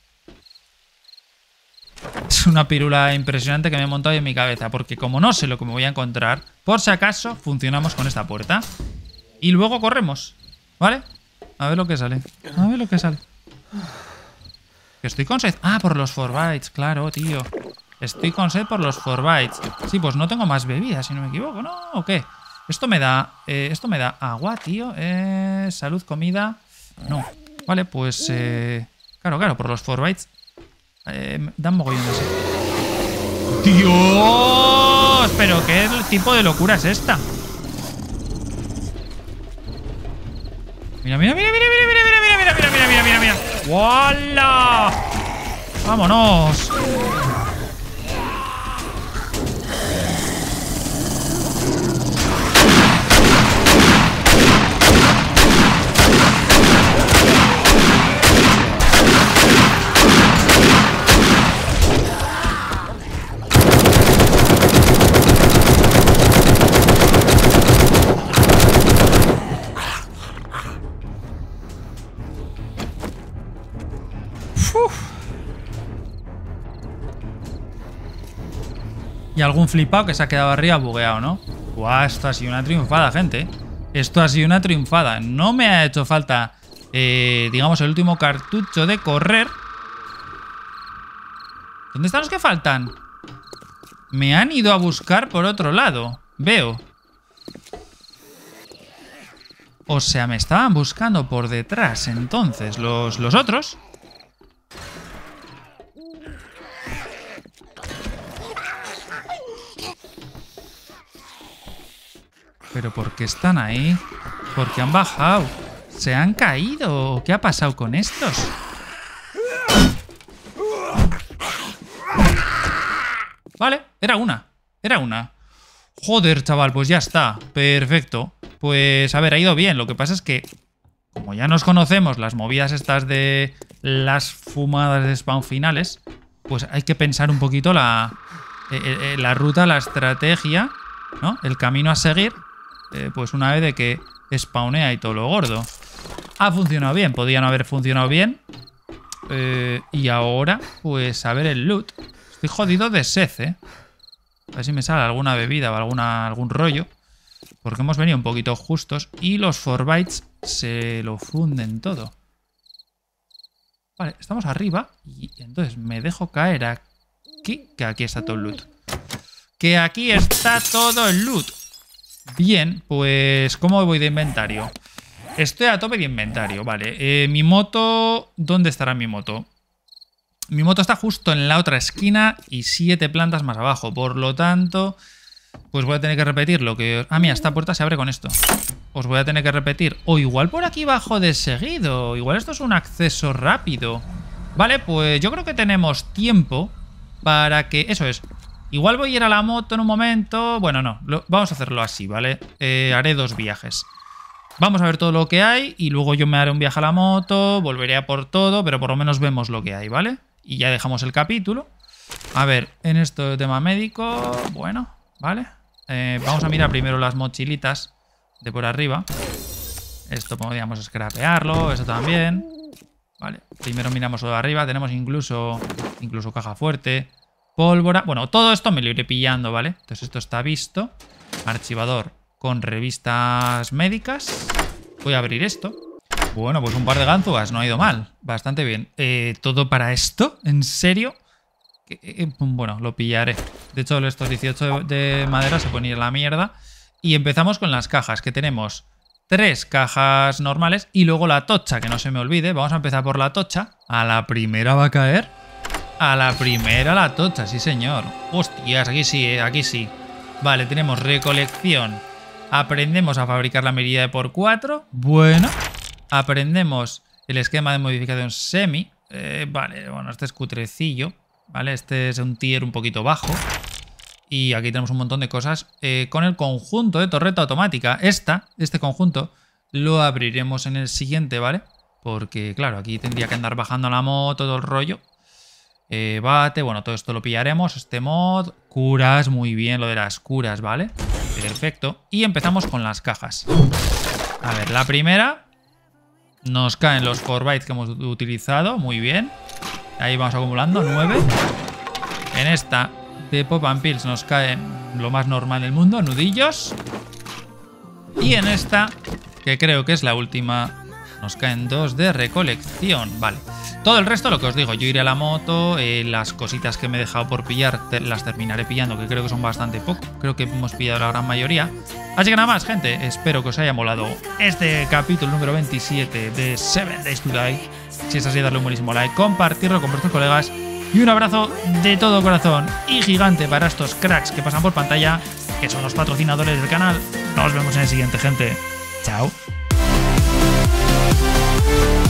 Es una pirula impresionante que me he montado en mi cabeza. Porque como no sé lo que me voy a encontrar, por si acaso, funcionamos con esta puerta. Y luego corremos, ¿vale? A ver lo que sale. A ver lo que sale. Que estoy con sed. Ah, por los four bytes, claro, tío. Estoy con sed por los four bytes. Sí, pues no tengo más bebidas, si no me equivoco, ¿no? ¿O qué? Esto me da... Eh, esto me da agua, tío. Eh, salud, comida... No. Vale, pues... Eh, claro, claro, por los four bytes... Eh, dan mogollón de sed. ¡Dios! ¿Pero qué tipo de locura es esta? Mira, mira, mira, mira, mira, mira, mira, mira, mira, mira, mira, mira, mira. ¡Wala! ¡Vámonos! Y algún flipado que se ha quedado arriba bugueado, ¿no? Buah, esto ha sido una triunfada, gente. Esto ha sido una triunfada. No me ha hecho falta, eh, digamos, el último cartucho de correr. ¿Dónde están los que faltan? Me han ido a buscar por otro lado. Veo. O sea, me estaban buscando por detrás, entonces, los, los otros... ¿Pero por qué están ahí? ¿Por qué han bajado? ¿Se han caído? ¿Qué ha pasado con estos? Vale, era una. Era una. Joder, chaval, pues ya está. Perfecto. Pues, a ver, ha ido bien. Lo que pasa es que, como ya nos conocemos las movidas estas de las fumadas de spawn finales, pues hay que pensar un poquito la, eh, eh, la ruta, la estrategia, ¿no? El camino a seguir. Eh, pues una vez de que spawnea y todo lo gordo. Ha funcionado bien, podía no haber funcionado bien. Eh, y ahora, pues a ver el loot. Estoy jodido de sed, ¿eh? A ver si me sale alguna bebida o alguna, algún rollo. Porque hemos venido un poquito justos. Y los four bytes se lo funden todo. Vale, estamos arriba y entonces me dejo caer aquí, que aquí está todo el loot. Que aquí está todo el loot. Bien, pues ¿cómo voy de inventario? Estoy a tope de inventario, vale. Eh, mi moto... ¿Dónde estará mi moto? Mi moto está justo en la otra esquina y siete plantas más abajo. Por lo tanto, pues voy a tener que repetir lo que... Ah, mira, esta puerta se abre con esto. Os voy a tener que repetir. O igual por aquí bajo de seguido. Igual esto es un acceso rápido. Vale, pues yo creo que tenemos tiempo para que... Eso es. Igual voy a ir a la moto en un momento. Bueno, no. Lo... Vamos a hacerlo así, ¿vale? Eh, haré dos viajes. Vamos a ver todo lo que hay y luego yo me haré un viaje a la moto. Volveré a por todo, pero por lo menos vemos lo que hay, ¿vale? Y ya dejamos el capítulo. A ver, en esto de tema médico... Bueno, ¿vale? Eh, vamos a mirar primero las mochilitas de por arriba. Esto podríamos scrapearlo, eso también. Vale, primero miramos lo de arriba. Tenemos incluso, incluso caja fuerte, pólvora. Bueno, todo esto me lo iré pillando, ¿vale? Entonces esto está visto. Archivador con revistas médicas. Voy a abrir esto. Bueno, pues un par de ganzúas, no ha ido mal. Bastante bien. Eh, ¿Todo para esto? ¿En serio? Eh, bueno, lo pillaré. De hecho, estos dieciocho de madera se pueden ir a la mierda. Y empezamos con las cajas, que tenemos tres cajas normales y luego la tocha, que no se me olvide. Vamos a empezar por la tocha. A la primera va a caer. A la primera la tocha, sí señor. Hostias, aquí sí, eh, aquí sí. Vale, tenemos recolección. Aprendemos a fabricar la medida de por cuatro. Bueno. Aprendemos el esquema de modificación semi. Eh, vale, bueno, este es cutrecillo. Vale, este es un tier un poquito bajo. Y aquí tenemos un montón de cosas. Eh, con el conjunto de torreta automática. Esta, este conjunto, lo abriremos en el siguiente, ¿vale? Porque, claro, aquí tendría que andar bajando la moto, todo el rollo. Eh, bate, bueno, todo esto lo pillaremos. Este mod, curas, muy bien, lo de las curas, ¿vale? Perfecto. Y empezamos con las cajas. A ver, la primera... Nos caen los cuatro bytes que hemos utilizado, muy bien. Ahí vamos acumulando, nueve. En esta de Pop and Pills nos caen lo más normal del mundo, nudillos. Y en esta, que creo que es la última, nos caen dos de recolección. Vale. Todo el resto, lo que os digo, yo iré a la moto, eh, las cositas que me he dejado por pillar te, las terminaré pillando, que creo que son bastante poco. Creo que hemos pillado la gran mayoría. Así que nada más, gente, espero que os haya molado este capítulo número veintisiete de seven days to die. Si es así, darle un buenísimo like, compartirlo con vuestros colegas y un abrazo de todo corazón y gigante para estos cracks que pasan por pantalla, que son los patrocinadores del canal. Nos vemos en el siguiente, gente. Chao.